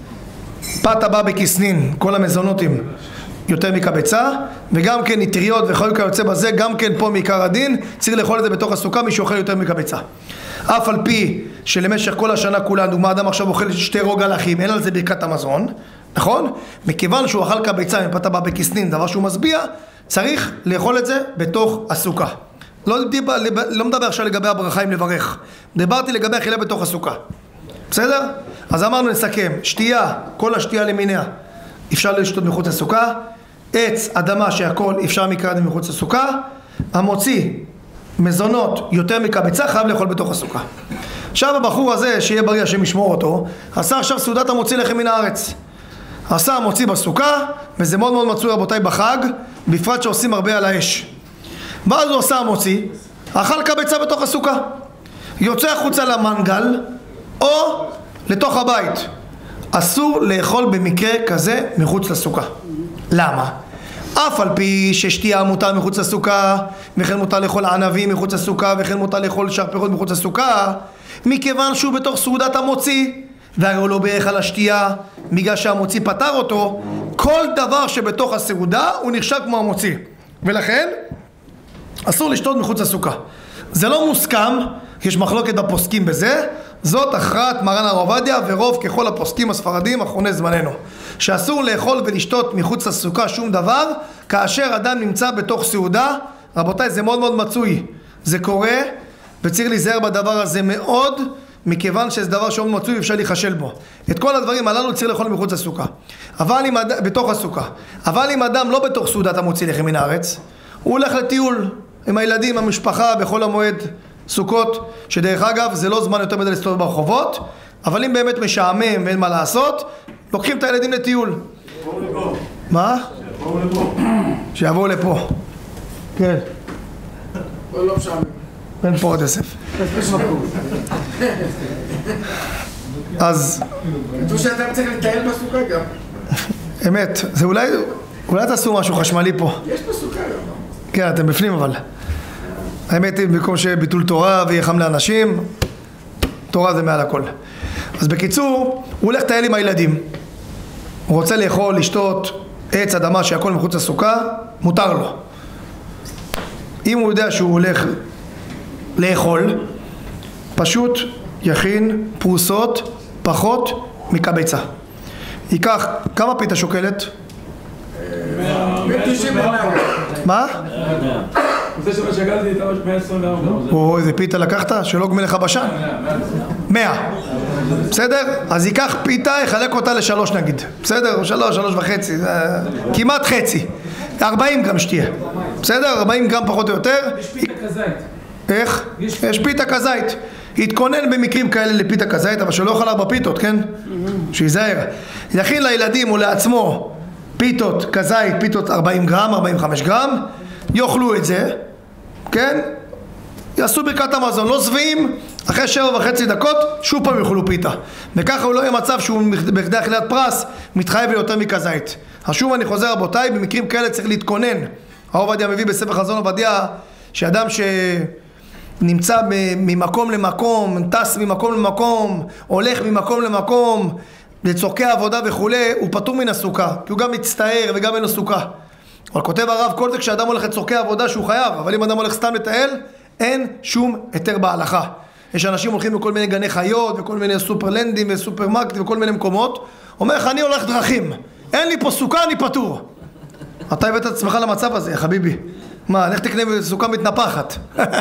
פת הבא בכסנין, כל המזונותים יותר מקבצה, וגם כן נטריות וכל כיוצא בזה, גם כן פה מעיקר הדין, צריך לאכול את זה בתוך הסוכה מי שאוכל יותר מקבצה. אף על פי שלמשך כל השנה כולה, דוגמה אדם עכשיו אוכל שתי רוג הלחים, אין על זה ברכת המזון, נכון? מכיוון שהוא אכל קבצה מפת הבא בכסנין, דבר שהוא משביע, צריך לאכול את זה בתוך הסוכה. לא, דיבר, לא מדבר עכשיו לגבי הברכה אם לברך, דיברתי לגבי אכילה בתוך הסוכה. בסדר? אז אמרנו נסכם, שתייה, כל השתייה למיניה, אפשר לשתות מחוץ לסוכה, עץ, אדמה שהכל אפשר מעיקר הדין מחוץ לסוכה, המוציא מזונות יותר מקבצה חייב לאכול בתוך הסוכה. עכשיו הבחור הזה שיהיה בריא השם ישמור אותו, עשה עכשיו סעודת המוציא לחם מן הארץ, עשה המוציא בסוכה, וזה מאוד מאוד מצוי רבותיי בחג, בפרט שעושים הרבה על האש. ואז הוא עשה המוציא, אכל קבצה בתוך הסוכה, יוצא החוצה למנגל או לתוך הבית, אסור לאכול במקרה כזה מחוץ לסוכה. למה? אף על פי ששתייה מותר מחוץ לסוכה, וכן מותר לאכול ענבים מחוץ לסוכה, וכן מותר לאכול שאר פירות מחוץ לסוכה, מכיוון שהוא בתוך סעודת המוציא, והרי הוא לא בירך על השתייה, בגלל שהמוציא פטר אותו, כל דבר שבתוך הסעודה הוא נחשב כמו המוציא, ולכן אסור לשתות מחוץ לסוכה. זה לא מוסכם, יש מחלוקת בפוסקים בזה, זאת הכרעת מרן הרב עובדיה ורוב ככל הפוסקים הספרדים אחרוני זמננו, שאסור לאכול ולשתות מחוץ לסוכה שום דבר כאשר אדם נמצא בתוך סעודה. רבותיי, זה מאוד מאוד מצוי, זה קורה וצריך להיזהר בדבר הזה מאוד, מכיוון שזה דבר שהוא מצוי ואפשר להיחשל בו. את כל הדברים הללו צריך לאכול מחוץ לסוכה, אבל אם אד... בתוך הסוכה. אבל אם אדם לא בתוך סעודת המוציא לחם מן הארץ, הוא הולך לטיול עם הילדים, המשפחה, בכל המועד סוכות, שדרך אגב זה לא זמן יותר מדי להסתובב ברחובות, אבל אם באמת משעמם ואין מה לעשות, לוקחים את הילדים לטיול. מה? שיבואו לפה. כן. לא משעמם. אין פה עוד יוסף. אז... תראו שאתם צריך לטייל בסוכה גם. אמת, זה אולי... אולי תעשו משהו חשמלי פה. יש בסוכה גם. כן, אתם בפנים אבל. האמת היא, במקום שביטול תורה ויהיה חם לאנשים, תורה זה מעל הכל. אז בקיצור, הוא הולך לטייל עם הילדים. הוא רוצה לאכול, לשתות, עץ, אדמה, שהכל מחוץ לסוכה, מותר לו. אם הוא יודע שהוא הולך לאכול, פשוט יכין פרוסות פחות מקבצה. ייקח, כמה פיתה שוקלת? מה? זה שמה שגלתי איתה מאה עשרים וארבע. או איזה פיתה לקחת? שלא גמלך בשן? מאה. בסדר? אז ייקח פיתה, יחלק אותה לשלוש נגיד. בסדר? שלוש, שלוש וחצי. כמעט חצי. ארבעים גרם שתהיה. בסדר? ארבעים גרם פחות או יותר. יש פיתה כזית. איך? יש פיתה כזית. יתכונן במקרים כאלה לפיתה כזית, אבל שלא יאכל ארבע פיתות, כן? שיזהר. יכין לילדים ולעצמו פיתות כזית, פיתות ארבעים גרם, ארבעים וחמישה גרם. יאכלו את זה, כן? יעשו ברכת המזון, לא שבעים, אחרי שבע וחצי דקות, שוב פעם יאכלו פיתה. וככה הוא לא יהיה מצב שהוא בכדי אכילת פרס, מתחייב ליותר מכזית. שוב אני חוזר רבותיי, במקרים כאלה צריך להתכונן. הרב עובדיה מביא בספר חזון עובדיה, שאדם שנמצא ממקום למקום, טס ממקום למקום, הולך ממקום למקום, לצורכי עבודה וכולי, הוא פטור מן הסוכה, כי הוא גם מצטער וגם אין לו סוכה. אבל כותב הרב, כל זה כשאדם הולך לצורכי עבודה שהוא חייב, אבל אם אדם הולך סתם לטייל, אין שום היתר בהלכה. יש אנשים הולכים בכל מיני גני חיות, וכל מיני סופרלנדים וסופרמרקטים וכל מיני מקומות, אומר לך, אני הולך דרכים, אין לי פה סוכה, אני פטור. אתה הבאת את עצמך למצב הזה, חביבי. מה, לך תקנה סוכה מתנפחת.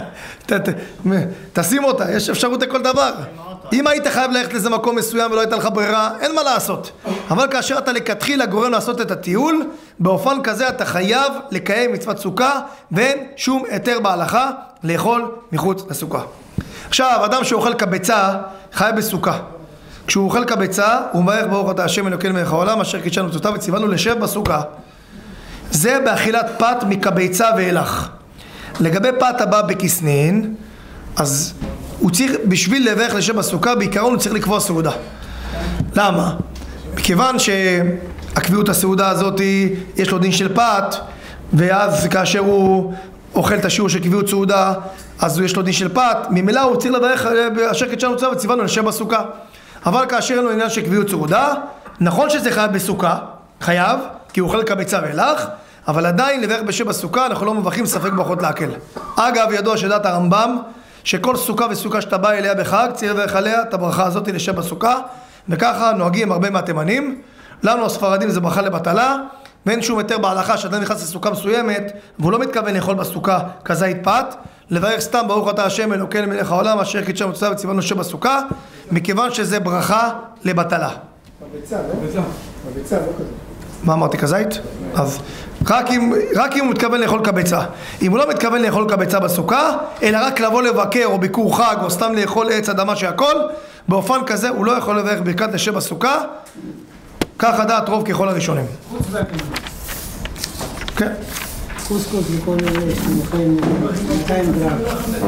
תשים אותה, יש אפשרות לכל דבר. אם היית חייב ללכת לאיזה מקום מסוים ולא הייתה לך ברירה, אין מה לעשות. אבל כאשר אתה לכתחילה גורם לעשות את הטיול, באופן כזה אתה חייב לקיים מצוות סוכה, ואין שום היתר בהלכה לאכול מחוץ לסוכה. עכשיו, אדם שאוכל קבצה חי בסוכה. כשהוא אוכל קבצה, הוא מברך ברוך אתה השם אלוקינו מלך העולם, אשר קידשנו מצוותיו וציוונו לשב בסוכה. זה באכילת פת מקבצה ואילך. לגבי פת הבא בכסנין, אז הוא צריך, בשביל לברך לשב בסוכה, בעיקרון הוא צריך לקבוע סעודה. למה? מכיוון שהקביעות הסעודה הזאת יש לו דין של פת, ואז כאשר הוא אוכל את השיעור של קביעות סעודה, אז יש לו דין של פת, ממילא הוא צריך לברך אשר קידשנו מצוותיו וציוונו לשב בסוכה. אבל כאשר אין לו עניין של קביעות סעודה, נכון שזה חייב בסוכה, חייב, כי הוא אוכל קבצה ואילך, אבל עדיין לברך בשב בסוכה אנחנו לא מברכים ספק ברכות להקל. אגב, ידוע שדעת הרמב"ם שכל סוכה וסוכה שאתה בא אליה בחג צריך לברך עליה את הברכה הזאת לשב בסוכה, וככה נוהגים הרבה מהתימנים. לנו הספרדים זה ברכה לבטלה, ואין שום היתר בהלכה שאדם נכנס לסוכה מסוימת והוא לא מתכוון לאכול בסוכה כזית פת, לברך סתם ברוך אתה השם אלוקינו מלך העולם אשר קידשנו מצוותיו וציוונו לשב בסוכה, מכיוון שזה ברכה לבטלה. בביצה, לא? בביצה, לא כזה. מה אמרתי, כזית? אז רק אם, רק אם הוא מתכוון לאכול קבצה. אם הוא לא מתכוון לאכול קבצה בסוכה, אלא רק לבוא לבקר או ביקור חג או סתם לאכול עץ אדמה שהכל, באופן כזה הוא לא יכול לברך ברכת לשב בסוכה. כך הדעת רוב ככל הראשונים. חוץ והקנון. כן. קוסקוס וכל אלה שמוכרים מאתיים גרם.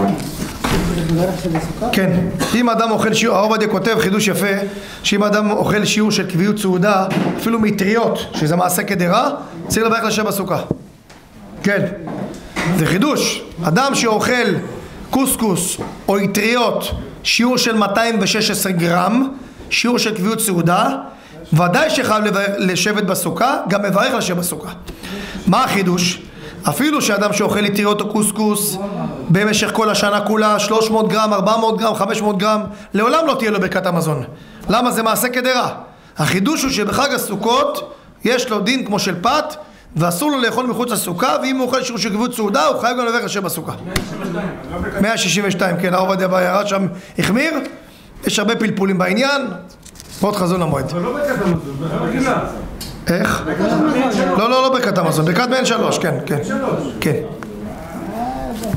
כן, אם אדם אוכל שיעור, הרב עובדיה כותב חידוש יפה, שאם אדם אוכל שיעור של קביעות סעודה, אפילו מטריות, שזה מעשה קדרה, צריך לברך לשב בסוכה. כן, זה חידוש. אדם שאוכל קוסקוס או מטריות, שיעור של מאתיים ושש עשרה גרם, שיעור של קביעות סעודה, ודאי שחייב לשבת בסוכה, גם מברך לשב בסוכה. מה החידוש? אפילו שאדם שאוכל מטריות או קוסקוס במשך כל השנה כולה שלוש מאות גרם, ארבע מאות גרם, חמש מאות גרם, לעולם לא תהיה לו ברכת המזון. למה? זה מעשה קדרה. החידוש הוא שבחג הסוכות יש לו דין כמו של פת, ואסור לו לאכול מחוץ לסוכה, ואם הוא אוכל שיעור של קביעות סעודה הוא חייב גם לברך לשב בסוכה. מאה שישים ושתיים, כן, הרב עובדיה בעיירה שם החמיר. יש הרבה פלפולים בעניין, מאוד חזון למועד. אבל לא ברכת המזון, ברכת רגילה. איך? לא, לא, לא ברכת המזון, ברכת בין שלוש, כן, כן. כן.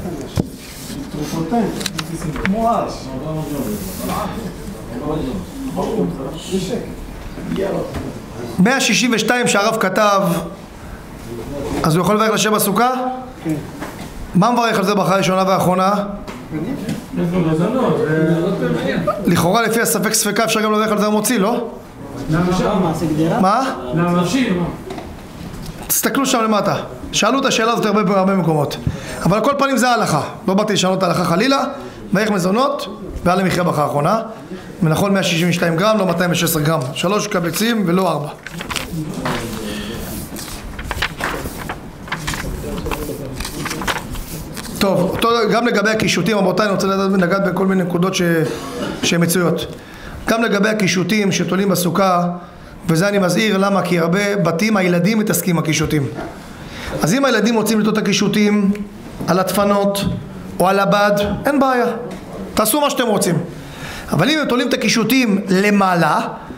כמו אז. מאה שישים ושתיים שהרב כתב, אז הוא יכול לברך לשם בסוכה? כן. מה מברך על זה ברכה ראשונה ואחרונה? לכאורה לפי הספק ספקה אפשר גם לברך על זה המוציא, לא? מה? תסתכלו שם למטה, שאלו את השאלה הזאת הרבה הרבה מקומות, אבל על כל פנים זה ההלכה, לא באתי לשנות את ההלכה חלילה. בערך מזונות ועל המחיה ברכה האחרונה, ונכון מאה שישים ושתיים גרם, לא מאתיים ושש עשרה גרם, שלוש קבצים ולא ארבע. טוב, אותו, גם לגבי הקישוטים, רבותיי, אני רוצה לגעת בכל מיני נקודות ש... שהן מצויות. גם לגבי הקישוטים שתולים בסוכה, וזה אני מזהיר, למה? כי הרבה בתים, הילדים מתעסקים עם הקישוטים. אז אם הילדים רוצים לתלות את הקישוטים על הדפנות או על הבד, אין בעיה, תעשו מה שאתם רוצים. אבל אם הם תולים את הקישוטים למעלה,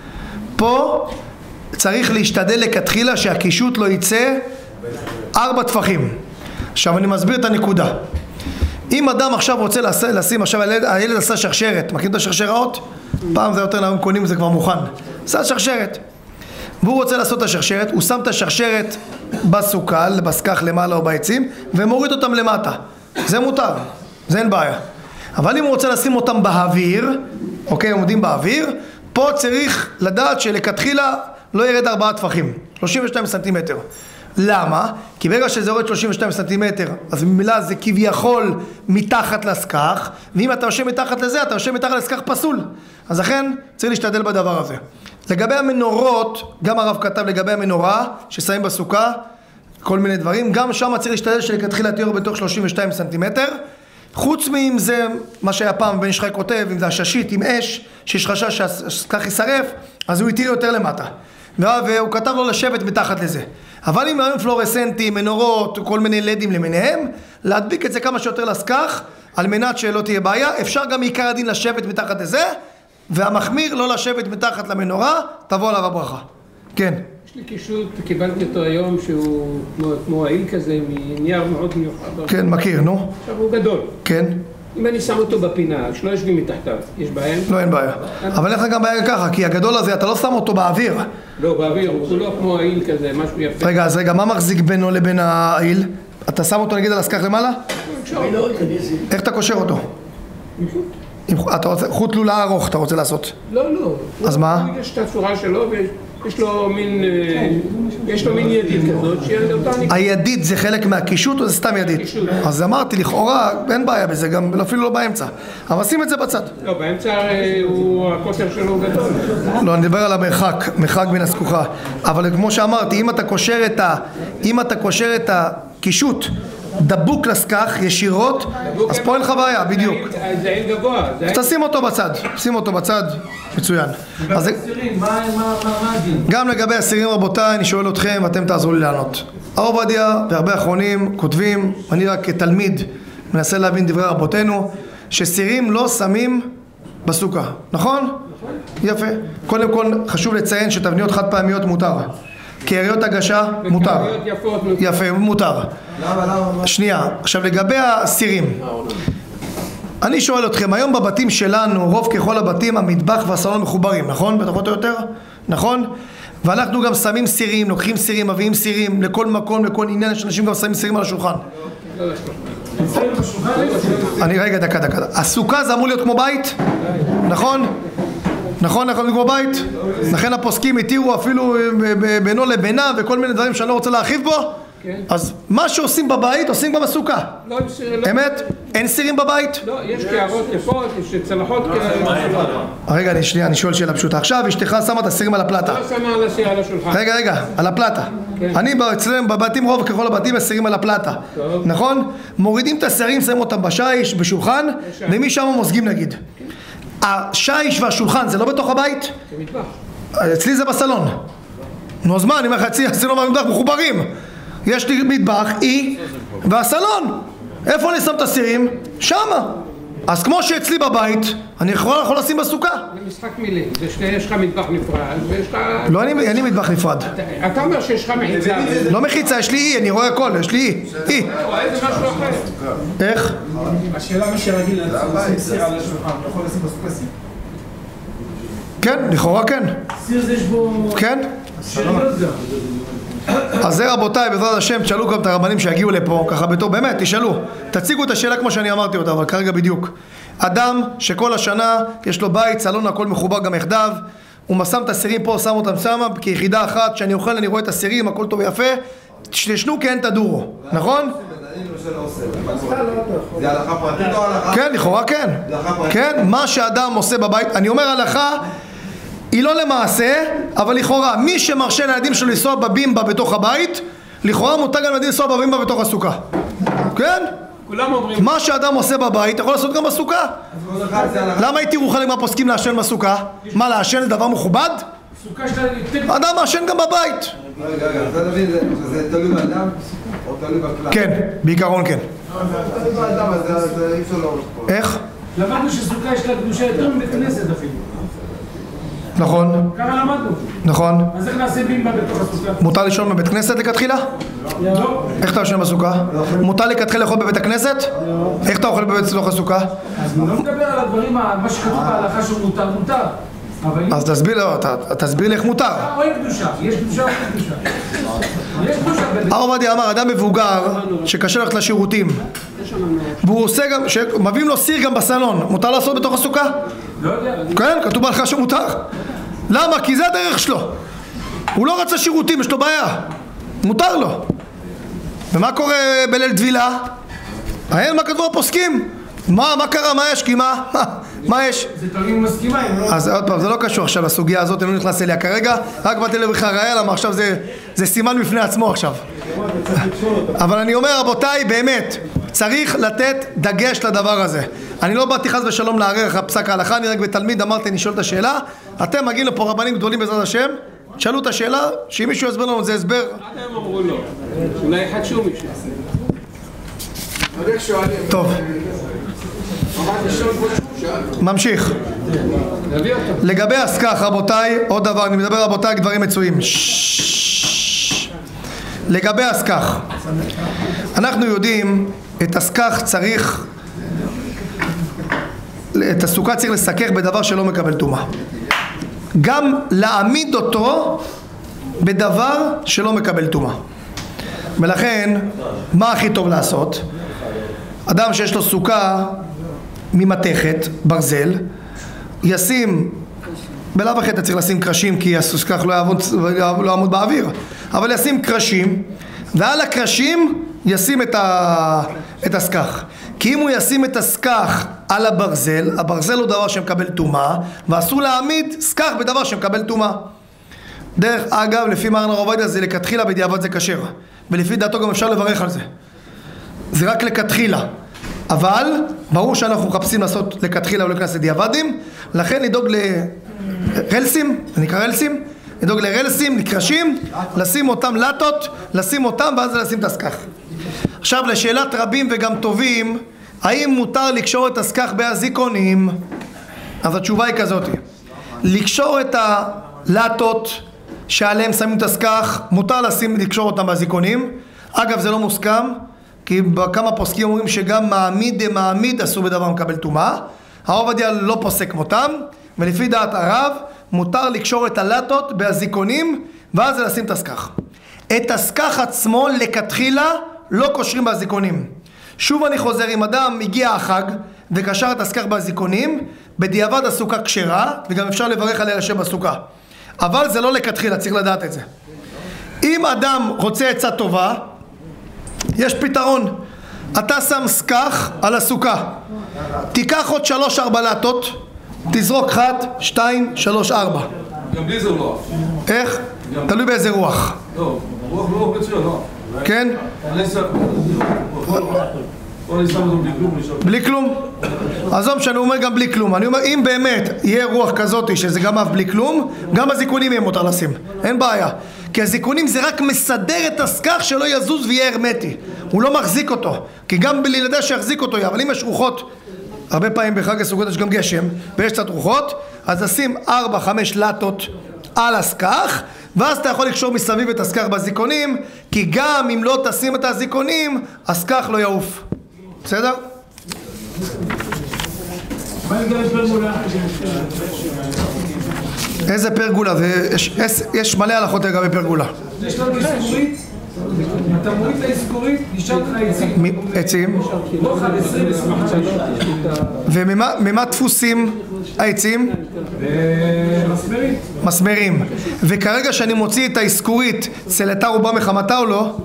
פה צריך להשתדל לכתחילה שהקישוט לא יצא ארבע טפחים. עכשיו אני מסביר את הנקודה. אם אדם עכשיו רוצה לשים, עכשיו הילד, הילד עשה שרשרת, מכיר את השרשרות? פעם זה יותר נעים קונים, זה כבר מוכן. עשה שרשרת. והוא רוצה לעשות את השרשרת, הוא שם את השרשרת בסוכה, בסכך למעלה או בעצים, ומוריד אותם למטה. זה מותר, זה אין בעיה. אבל אם הוא רוצה לשים אותם באוויר, אוקיי, עומדים באוויר, פה צריך לדעת שלכתחילה לא ירד ארבעה טפחים, שלושים ושתיים סנטימטר. למה? כי ברגע שזה יורד שלושים ושתיים סנטימטר, אז במילה זה כביכול מתחת לסכך, ואם אתה יושב מתחת לזה, אתה יושב מתחת לסכך פסול. אז לכן צריך להשתדל בדבר הזה. לגבי המנורות, גם הרב כתב לגבי המנורה ששמים בסוכה, כל מיני דברים, גם שם צריך להשתדל שלכתחילה תהיה בתוך שלושים ושתיים סנטימטר. חוץ מאם זה מה שהיה פעם בן ישחי כותב, אם זה הששית עם אש, שיש חשש שהסכך יישרף, אז הוא יתיר יותר למטה. והוא כתב לו לשבת מתחת לזה. אבל אם היום פלורסנטים, מנורות, כל מיני לדים למיניהם, להדביק את זה כמה שיותר לסכך, על מנת שלא תהיה בעיה. אפשר גם עיקר הדין לשבת מתחת לזה, והמחמיר לא לשבת מתחת למנורה, תבוא עליו הברכה. כן. יש לי קישוט, קיבלתי אותו היום שהוא כמו העיל כזה, מנייר מאוד מיוחד. כן, מכיר, נו. עכשיו הוא גדול. כן. אם אני שם אותו בפינה, שלא יושבים מתחתיו, יש בעיה? לא, אין בעיה. אבל איך גם בעיה ככה, כי הגדול הזה, אתה לא שם אותו באוויר. לא, באוויר, הוא לא כמו העיל כזה, משהו יפה. רגע, אז רגע, מה מחזיק בינו לבין העיל? אתה שם אותו נגיד על הסכך למעלה? איך אתה קושר אותו? אתה רוצה, חוט לולה ארוך אתה רוצה לעשות? לא, לא. אז מה? יש את הצורה שלו ויש לו מין, יש לו מין ידית כזאת שאותה אני... הידית זה חלק מהקישוט או זה סתם ידית? אז אמרתי, לכאורה אין בעיה בזה, גם אפילו לא באמצע. אבל שים את זה בצד. לא, באמצע הקוטר שלו גדול. לא, אני מדבר על המרחק, מרחק מן הסכוכה. אבל כמו שאמרתי, אם אתה קושר את ה... אם אתה קושר את הקישוט דבוק לסכך ישירות, אז פה אין לך בעיה, בדיוק. זה עיל גבוה. אז תשים אותו בצד, שים אותו בצד, מצוין. אז גם לגבי הסירים רבותיי, אני שואל אתכם ואתם תעזרו לי לענות. הרב עובדיה והרבה אחרונים כותבים, אני רק כתלמיד מנסה להבין דברי רבותינו, שסירים לא שמים בסוכה, נכון? יפה. קודם כל חשוב לציין שתבניות חד פעמיות מותר. קעריות הגשה מותר. יפה, מותר. שנייה, עכשיו לגבי הסירים, אני שואל אתכם, היום בבתים שלנו, רוב ככל הבתים, המטבח והסלון מחוברים, נכון? בטחות או יותר? נכון? ואנחנו גם שמים סירים, לוקחים סירים, מביאים סירים לכל מקום, לכל עניין, יש אנשים גם שמים סירים על השולחן. אני רגע, דקה, דקה. הסוכה זה אמור להיות כמו בית? נכון? נכון, נכון, כמו בית? לכן הפוסקים התירו אפילו בינו לבינה וכל מיני דברים שאני לא רוצה להרחיב בו. אז מה שעושים בבית עושים גם בסוכה. אמת? אין סירים בבית? לא, יש קערות יפות, יש צלחות כאלה. רגע, שנייה, אני שואל שאלה פשוטה. עכשיו אשתך שמה את הסירים על הפלטה. לא שמה על הסיר על השולחן. רגע, רגע, על הפלטה. אני אצלם בבתים רוב ככל הבתים הסירים על הפלטה. נכון? מורידים את הסירים, שמים אותם בשיש, בשולחן, ומשם מוזגים נגיד. השיש והשולחן זה לא בתוך הבית? זה מטבח. אצלי זה בסלון. נו, אז מה, אני אומר לך, אצלי הסלון והמטבח מחוברים. יש לי מטבח, אי, והסלון. איפה אני שם את הסירים? שמה. אז כמו שאצלי בבית, אני יכול, יכול לשים בסוכה. זה משחק מילים. יש לך מטבח נפרד, ויש לך... לא, אין לי מטבח נפרד. אתה אומר שיש לך מחיצה. לא מחיצה, יש לי אי, אני רואה הכל, יש לי אי. אי. זה משהו אחר. איך? השאלה מי שרגיל לשים סיר על השולחן, אתה יכול לשים בסוכה סיר. כן, לכאורה כן. סיר זה יש בו... כן? שאלות גם. אז זה רבותיי, בעזרת השם, תשאלו גם את הרבנים שיגיעו לפה, ככה בתור, באמת, תשאלו. תציגו את השאלה כמו שאני אמרתי אותה, אבל כרגע בדיוק. אדם שכל השנה יש לו בית, סלון, הכל מחובר גם יחדיו, הוא שם את הסירים פה, שם אותם שמה, כיחידה אחת, שאני אוכל, אני רואה את הסירים, הכל טוב ויפה, תשנו כן תדורו, נכון? זה הלכה פרטית או הלכה? כן, לכאורה כן. כן, מה שאדם עושה בבית, אני אומר הלכה, היא לא למעשה, אבל לכאורה, מי שמרשה לילדים שלו לנסוע בבימבה בתוך הבית, לכאורה מותר גם לילדים לנסוע בבימבה בתוך הסוכה. כן? כולם אומרים... מה שאדם עושה בבית, יכול לעשות גם בסוכה. למה התירו חלק מהפוסקים לעשן בסוכה? מה, לעשן זה דבר מכובד? סוכה שאתה... אדם מעשן גם בבית. רגע, רגע, אתה מבין, זה תלוי באדם או תלוי בכלל? כן, בעיקרון כן. תלוי באדם, אז זה אי אפשר להוריד פה. איך? למדנו שסוכה יש לה קדושה יותר מבית כנסת אפילו. נכון, ככה למדנו. נכון. אז איך נעשה בימבה בתוך הסוכה? מותר לישון בבית כנסת לכתחילה? לא. איך אתה ישן בסוכה? מותר לכתחילה לאכול בבית הכנסת? איך אתה אוכל בבית בתוך הסוכה? אז הוא לא מדבר על הדברים, מה שכתוב בהלכה שהוא מותר, מותר. אז תסביר לי, תסביר לי איך מותר. או אין קדושה, יש קדושה או אין קדושה. יש קדושה. הרב עובדיה אמר, אדם מבוגר שקשה ללכת לשירותים והוא עושה גם, מביאים לו סיר גם בסלון, מותר לעשות בתוך הסוכה? לא יודע. כן, כתוב בהלכה שמותר. למה? כי זה הדרך שלו. הוא לא רצה שירותים, יש לו בעיה. מותר לו. ומה קורה בליל טבילה? אין מה כתבו הפוסקים? מה, מה קרה? מה יש? כי מה? מה יש? זה תלוי אם מסכימה, אם לא... אז עוד פעם, זה לא קשור עכשיו לסוגיה הזאת, אני לא נכנס אליה כרגע, רק באתי לבריחה ראיה, למה עכשיו זה, זה סימן בפני עצמו עכשיו. אבל אני אומר, רבותיי, באמת, צריך לתת דגש לדבר הזה. אני לא באתי חס ושלום לערער אחרי פסק ההלכה, אני רק בתלמיד אמרתי, אני שואל את השאלה, אתם מגיעים לפה רבנים גדולים בעזרת השם, שאלו את השאלה, שאם מישהו יסביר לנו את זה הסבר. עד הם אמרו לא, אולי אחד שום מישהו. טוב. ממשיך. לגבי הסכך, רבותיי, עוד דבר, אני מדבר רבותיי, דברים מצויים. לגבי הסכך, אנחנו יודעים, את הסכך צריך, את הסוכה צריך לסכך בדבר שלא מקבל טומאה. גם להעמיד אותו בדבר שלא מקבל טומאה. ולכן, מה הכי טוב לעשות? אדם שיש לו סוכה ממתכת, ברזל, ישים, בלאו הכי אתה צריך לשים קרשים כי הסכך לא יעמוד, לא יעמוד באוויר, אבל ישים קרשים, ועל הקרשים ישים את, ה, את הסכך. כי אם הוא ישים את הסכך על הברזל, הברזל הוא דבר שמקבל טומאה, ואסור להעמיד סכך בדבר שמקבל טומאה. דרך אגב, לפי מרן הרב עובדיה זה לכתחילה, בדיעבד זה כשר, ולפי דעתו גם אפשר לברך על זה. זה רק לכתחילה. אבל ברור שאנחנו מחפשים לעשות לכתחילה ולכנס לדיעבדים, לכן לדאוג לרלסים, זה נקרא רלסים, לדאוג לרלסים, לקרשים, לשים אותם לטות, לשים אותם ואז לשים את הסכך. עכשיו לשאלת רבים וגם טובים, האם מותר לקשור את הסכך באזיקונים? אז התשובה היא כזאת, לקשור את הלטות שעליהם שמים את הסכך, מותר לשים, לקשור אותם באזיקונים. אגב זה לא מוסכם, כי בכמה פוסקים אומרים שגם מעמיד דמעמיד אסור בדבר מקבל טומאה. הרב עובדיה לא פוסק כמותם, ולפי דעת הרב מותר לקשור את הלטות באזיקונים ואז לשים את הסכך. את הסכך עצמו לכתחילה לא קושרים באזיקונים. שוב אני חוזר, אם אדם הגיע החג וקשר את הסכך באזיקונים, בדיעבד הסוכה כשרה וגם אפשר לברך עליה לשם בסוכה, אבל זה לא לכתחילה, צריך לדעת את זה. אם אדם רוצה עצה טובה, יש פתרון. אתה שם סכך על הסוכה, תיקח עוד שלוש ארבע לטות, תזרוק אחת, שתיים, שלוש, ארבע. גם בלי זה רוח. איך? תלוי באיזה רוח. לא, רוח רוח מצוין, לא. כן? או אני שם אותו בלי כלום. בלי כלום? אז לא משנה, הוא אומר גם בלי כלום. אני אומר, אם באמת יהיה רוח כזאת שזה גם אף בלי כלום, גם הזיקונים יהיה מותר לשים. אין בעיה. כי הזיקונים זה רק מסדר את הסכך שלא יזוז ויהיה הרמטי. הוא לא מחזיק אותו. כי גם בלי לדע שיחזיק אותו יהיה. אבל אם יש רוחות, הרבה פעמים בחג הסוכות יש גם גשם, ויש קצת רוחות, אז נשים ארבע, חמש לטות על הסכך, ואז אתה יכול לקשור מסביב את הסכך בזיקונים, כי גם אם לא תשים את הזיקונים, הסכך לא יעוף. בסדר? מה לגבי מולה? איזה פרגולה? יש, יש, יש מלא הלכות לגבי פרגולה. יש לנו איסקורית, אתה מוריד את האיסקורית, נשאר לך עצים. עצים. רוחב עשרים וסמכת. וממה דפוסים העצים? מסמרים. מסמרים. וכרגע שאני מוציא את האיסקורית, צלתה רובה מחמתה או לא?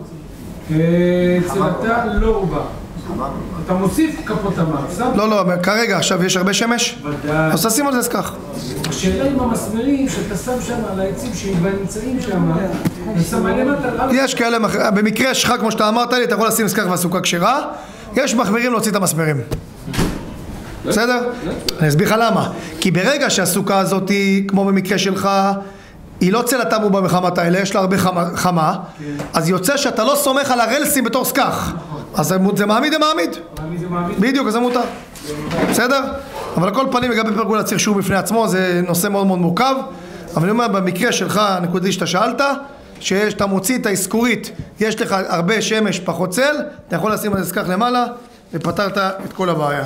צלתה לא רובה. אתה מוסיף כפות המר. לא, לא, כרגע, עכשיו יש הרבה שמש? ודאי. אז תשים על זה סכך. השאלה עם המסמרים שאתה שם שם על העצים שנמצאים שם, אתה שם עליהם אתה... יש כאלה, במקרה שלך, כמו שאתה אמרת לי, אתה יכול לשים סכך והסוכה כשרה, יש מחמירים להוציא את המסמרים. בסדר? אני אסביר לך למה. כי ברגע שהסוכה הזאת, כמו במקרה שלך, היא לא צלתה רובה מחמתה, אלא יש לה הרבה חמה, אז יוצא שאתה לא סומך על הרלסים בתור סכך. אז זה מעמיד זה מעמיד. בדיוק, אז זה מותר. בסדר? אבל על כל פנים לגבי פרגולה צריך שיעור בפני עצמו, זה נושא מאוד מאוד מורכב. אבל אני אומר, במקרה שלך, הנקודתי שאתה שאלת, שאתה מוציא את האיסקורית, יש לך הרבה שמש פחות צל, אתה יכול לשים על זה סכך למעלה, ופתרת את כל הבעיה.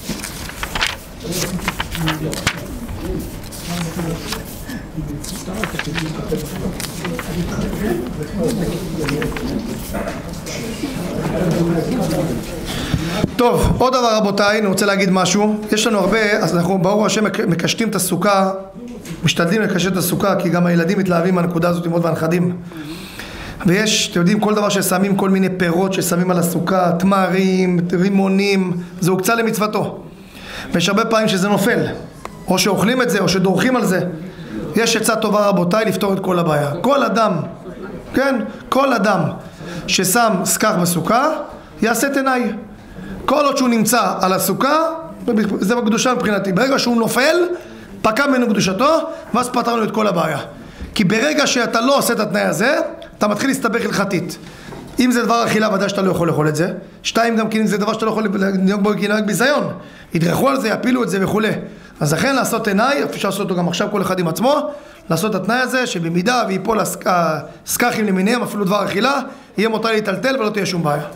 טוב, עוד דבר רבותיי, אני רוצה להגיד משהו. יש לנו הרבה, אז אנחנו ברוך השם מקשטים את הסוכה, משתדלים לקשט את הסוכה, כי גם הילדים מתלהבים מהנקודה הזאת מאוד והנכדים. ויש, אתם יודעים, כל דבר ששמים, כל מיני פירות ששמים על הסוכה, תמרים, רימונים, זה הוקצה למצוותו. ויש הרבה פעמים שזה נופל, או שאוכלים את זה, או שדורכים על זה. יש עצה טובה רבותיי לפתור את כל הבעיה. כל אדם, כן, כל אדם ששם סכך בסוכה, יעשה תנאי. כל עוד שהוא נמצא על הסוכה, זה בקדושה מבחינתי. ברגע שהוא נופל, פקע ממנו קדושתו, ואז פתרנו את כל הבעיה. כי ברגע שאתה לא עושה את התנאי הזה, אתה מתחיל להסתבך הלכתית. אם זה דבר אכילה, ודאי שאתה לא יכול לאכול את זה. שתיים, גם אם זה דבר שאתה לא יכול לנהוג בו כנהג ביזיון. ידרכו על זה, יפילו את זה וכו'. אז לכן לעשות תנאי, אפשר לעשות אותו גם עכשיו כל אחד עם עצמו, לעשות את התנאי הזה, שבמידה ויפול הסככים למיניהם, אפילו דבר אכילה, יהיה מותר להתלתל ולא תהיה שום בעיה.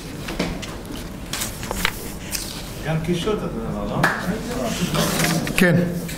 גם קישוט את הדבר, לא? כן.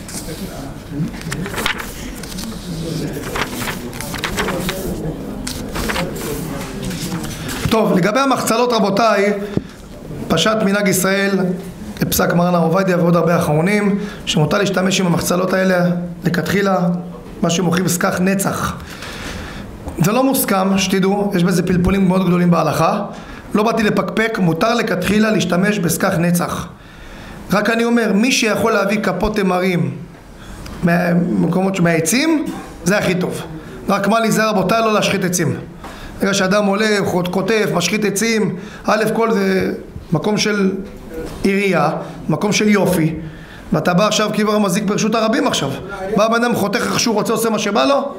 טוב, לגבי המחצלות רבותיי, פשט מנהג ישראל, פסק מרן הרב עובדיה ועוד הרבה אחרונים, שמותר להשתמש עם המחצלות האלה לכתחילה, מה שמוכרים סכך נצח. זה לא מוסכם, שתדעו, יש בזה פלפולים מאוד גדולים בהלכה. לא באתי לפקפק, מותר לכתחילה להשתמש בסכך נצח. רק אני אומר, מי שיכול להביא כפות תמרים ממקומות מהעצים, זה הכי טוב. רק מה להיזהר רבותיי, לא להשחית עצים. ברגע שאדם עולה, כותף, משחית עצים, א' כל זה מקום של עירייה, מקום של יופי, ואתה בא עכשיו כבר מזיק ברשות הרבים עכשיו. בא בן אדם חותך איך שהוא רוצה, עושה מה שבא לו?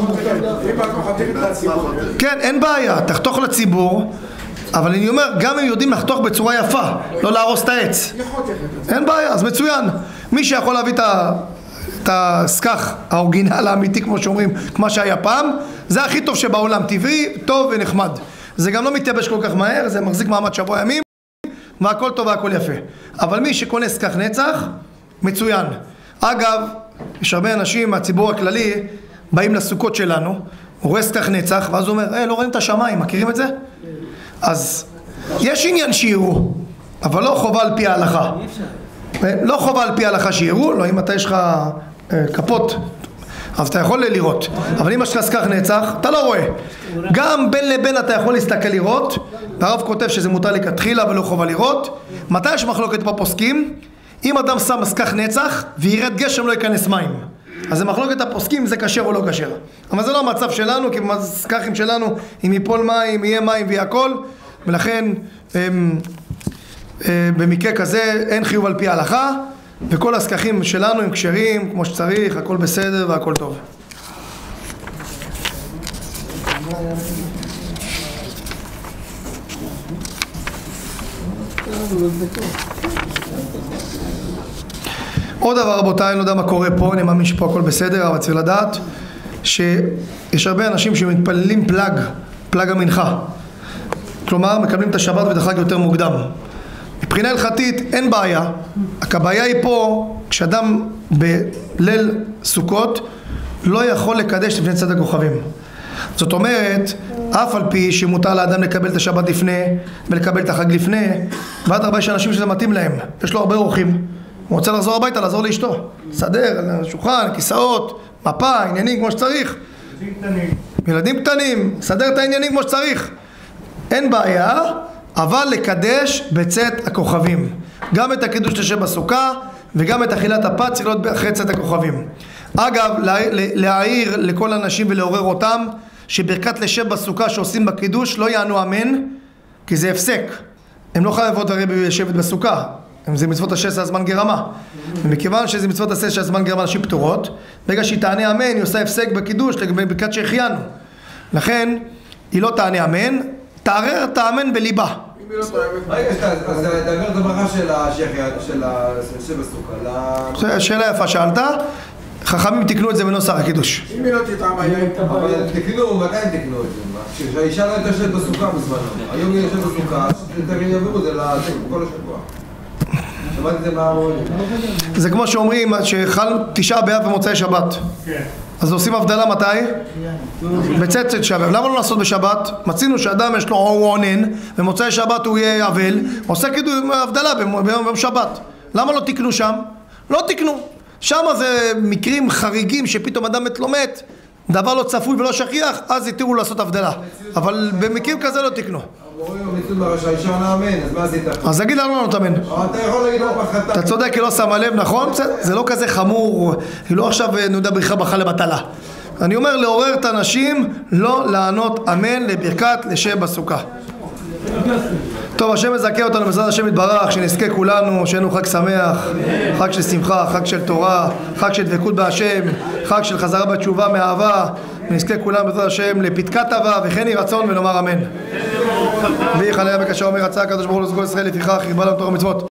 כן, אין בעיה, תחתוך לציבור, אבל אני אומר, גם הם יודעים לחתוך בצורה יפה, לא להרוס את העץ. אין בעיה, אז מצוין. מי שיכול להביא את ה... את הסכך האורגינל האמיתי כמו שאומרים, כמו שהיה פעם, זה הכי טוב שבעולם, טבעי, טוב ונחמד. זה גם לא מתייבש כל כך מהר, זה מחזיק מעמד שבוע ימים, והכל טוב והכל יפה. אבל מי שקונה סכך נצח, מצוין. אגב, יש הרבה אנשים מהציבור הכללי, באים לסוכות שלנו, הוא רואה סכך נצח, ואז הוא אומר, אה, לא רואים את השמיים, מכירים את זה? אז יש עניין שיראו, אבל לא חובה על פי ההלכה. לא חובה על פי ההלכה שיראו, לא, אם אתה יש לך אה, כפות, אז אתה יכול לראות. אבל אם יש לך סכך נצח, אתה לא רואה. גם בין לבין אתה יכול להסתכל לראות, והרב כותב שזה מותר לכתחילה ולא חובה לראות. מתי יש מחלוקת בפוסקים? אם אדם שם סכך נצח וירד גשם לא ייכנס מים. אז זה מחלוקת הפוסקים, זה כשר או לא כשר. אבל זה לא המצב שלנו, כי הסככים שלנו, אם ייפול מים, יהיה מים ויהיה הכל, ולכן... הם, במקרה כזה אין חיוב על פי ההלכה, וכל הסככים שלנו הם כשרים כמו שצריך, הכל בסדר והכל טוב. עוד דבר רבותיי, אני לא יודע מה קורה פה, אני מאמין שפה הכל בסדר, אבל צריך לדעת שיש הרבה אנשים שמתפללים פלג, פלג המנחה, כלומר מקבלים את השבת ואת החג יותר מוקדם. מבחינה הלכתית אין בעיה, רק הבעיה היא פה כשאדם בליל סוכות לא יכול לקדש לפני צאת הכוכבים. זאת אומרת, אף על פי שמותר לאדם לקבל את השבת לפני ולקבל את החג לפני, ועד הרבה יש אנשים שזה מתאים להם, יש לו הרבה אורחים, הוא רוצה לחזור הביתה, לעזור לאשתו, סדר, שולחן, כיסאות, מפה, עניינים כמו שצריך, ילדים קטנים. ילדים קטנים, סדר את העניינים כמו שצריך, אין בעיה, אבל לקדש בצאת הכוכבים, גם את הקידוש לשם בסוכה וגם את אכילת הפת צריך להיות אחרי צאת הכוכבים. אגב, להעיר לכל אנשים ולעורר אותם שברכת לשב בסוכה שעושים בקידוש לא יענו אמן, כי זה הפסק, הם לא חייבות הרי לשבת בסוכה, זה מצוות השסע הזמן גרמה, ומכיוון שזה מצוות השסע הזמן גרמה נשים פטורות, ברגע שהיא תענה אמן היא עושה הפסק בקידוש לברכת שהחיינו, לכן היא לא תענה אמן, תערר את האמן בליבה. רגע, אז תעבר את הברכה של השחיינו, של בסוכה. שאלה יפה שאלת, חכמים תקנו את זה בנוסח הקידוש. אם היא לא תטעם היין, אבל תקנו, מתי הם תקנו את זה? כשהאישה לא הייתה יושבת בסוכה בזמנו, היום היא יושבת בסוכה, יעבירו את זה כל השבוע. שמעתי את זה מהארון. זה כמו שאומרים שחל תשעה באב ומוצאי שבת. אז עושים הבדלה מתי? בצאת שבת. למה לא לעשות בשבת? מצינו שאדם יש לו עונן ומוצאי שבת הוא יהיה אבל, עושה כאילו הבדלה ביום שבת. למה לא תקנו שם? לא תקנו. שם זה מקרים חריגים שפתאום אדם מת לא מת, דבר לא צפוי ולא שכיח, אז יתירו לעשות הבדלה. אבל במקרים כזה לא תקנו. אז תגיד לנו לא תאמן. אתה יכול להגיד לו בחטא. אתה צודק, היא לא שמה לב, נכון? זה לא כזה חמור, היא לא עכשיו נודע בריחה ברכה לבטלה. אני אומר לעורר את האנשים לא לענות אמן לברכת לשב בסוכה. טוב, השם מזכה אותנו בעזרת השם יתברך, שנזכה כולנו, שיהיה לנו חג שמח, חג של שמחה, חג של תורה, חג של דבקות בהשם, חג של חזרה בתשובה מאהבה, ונזכה כולנו בעזרת השם לפתקת אהבה וכן יהי רצון ונאמר אמן. ויהי חניה בקשה אומר רצה הקדוש ברוך הוא לזכור ישראל לפיכך ירבה לנו תורה ומצוות.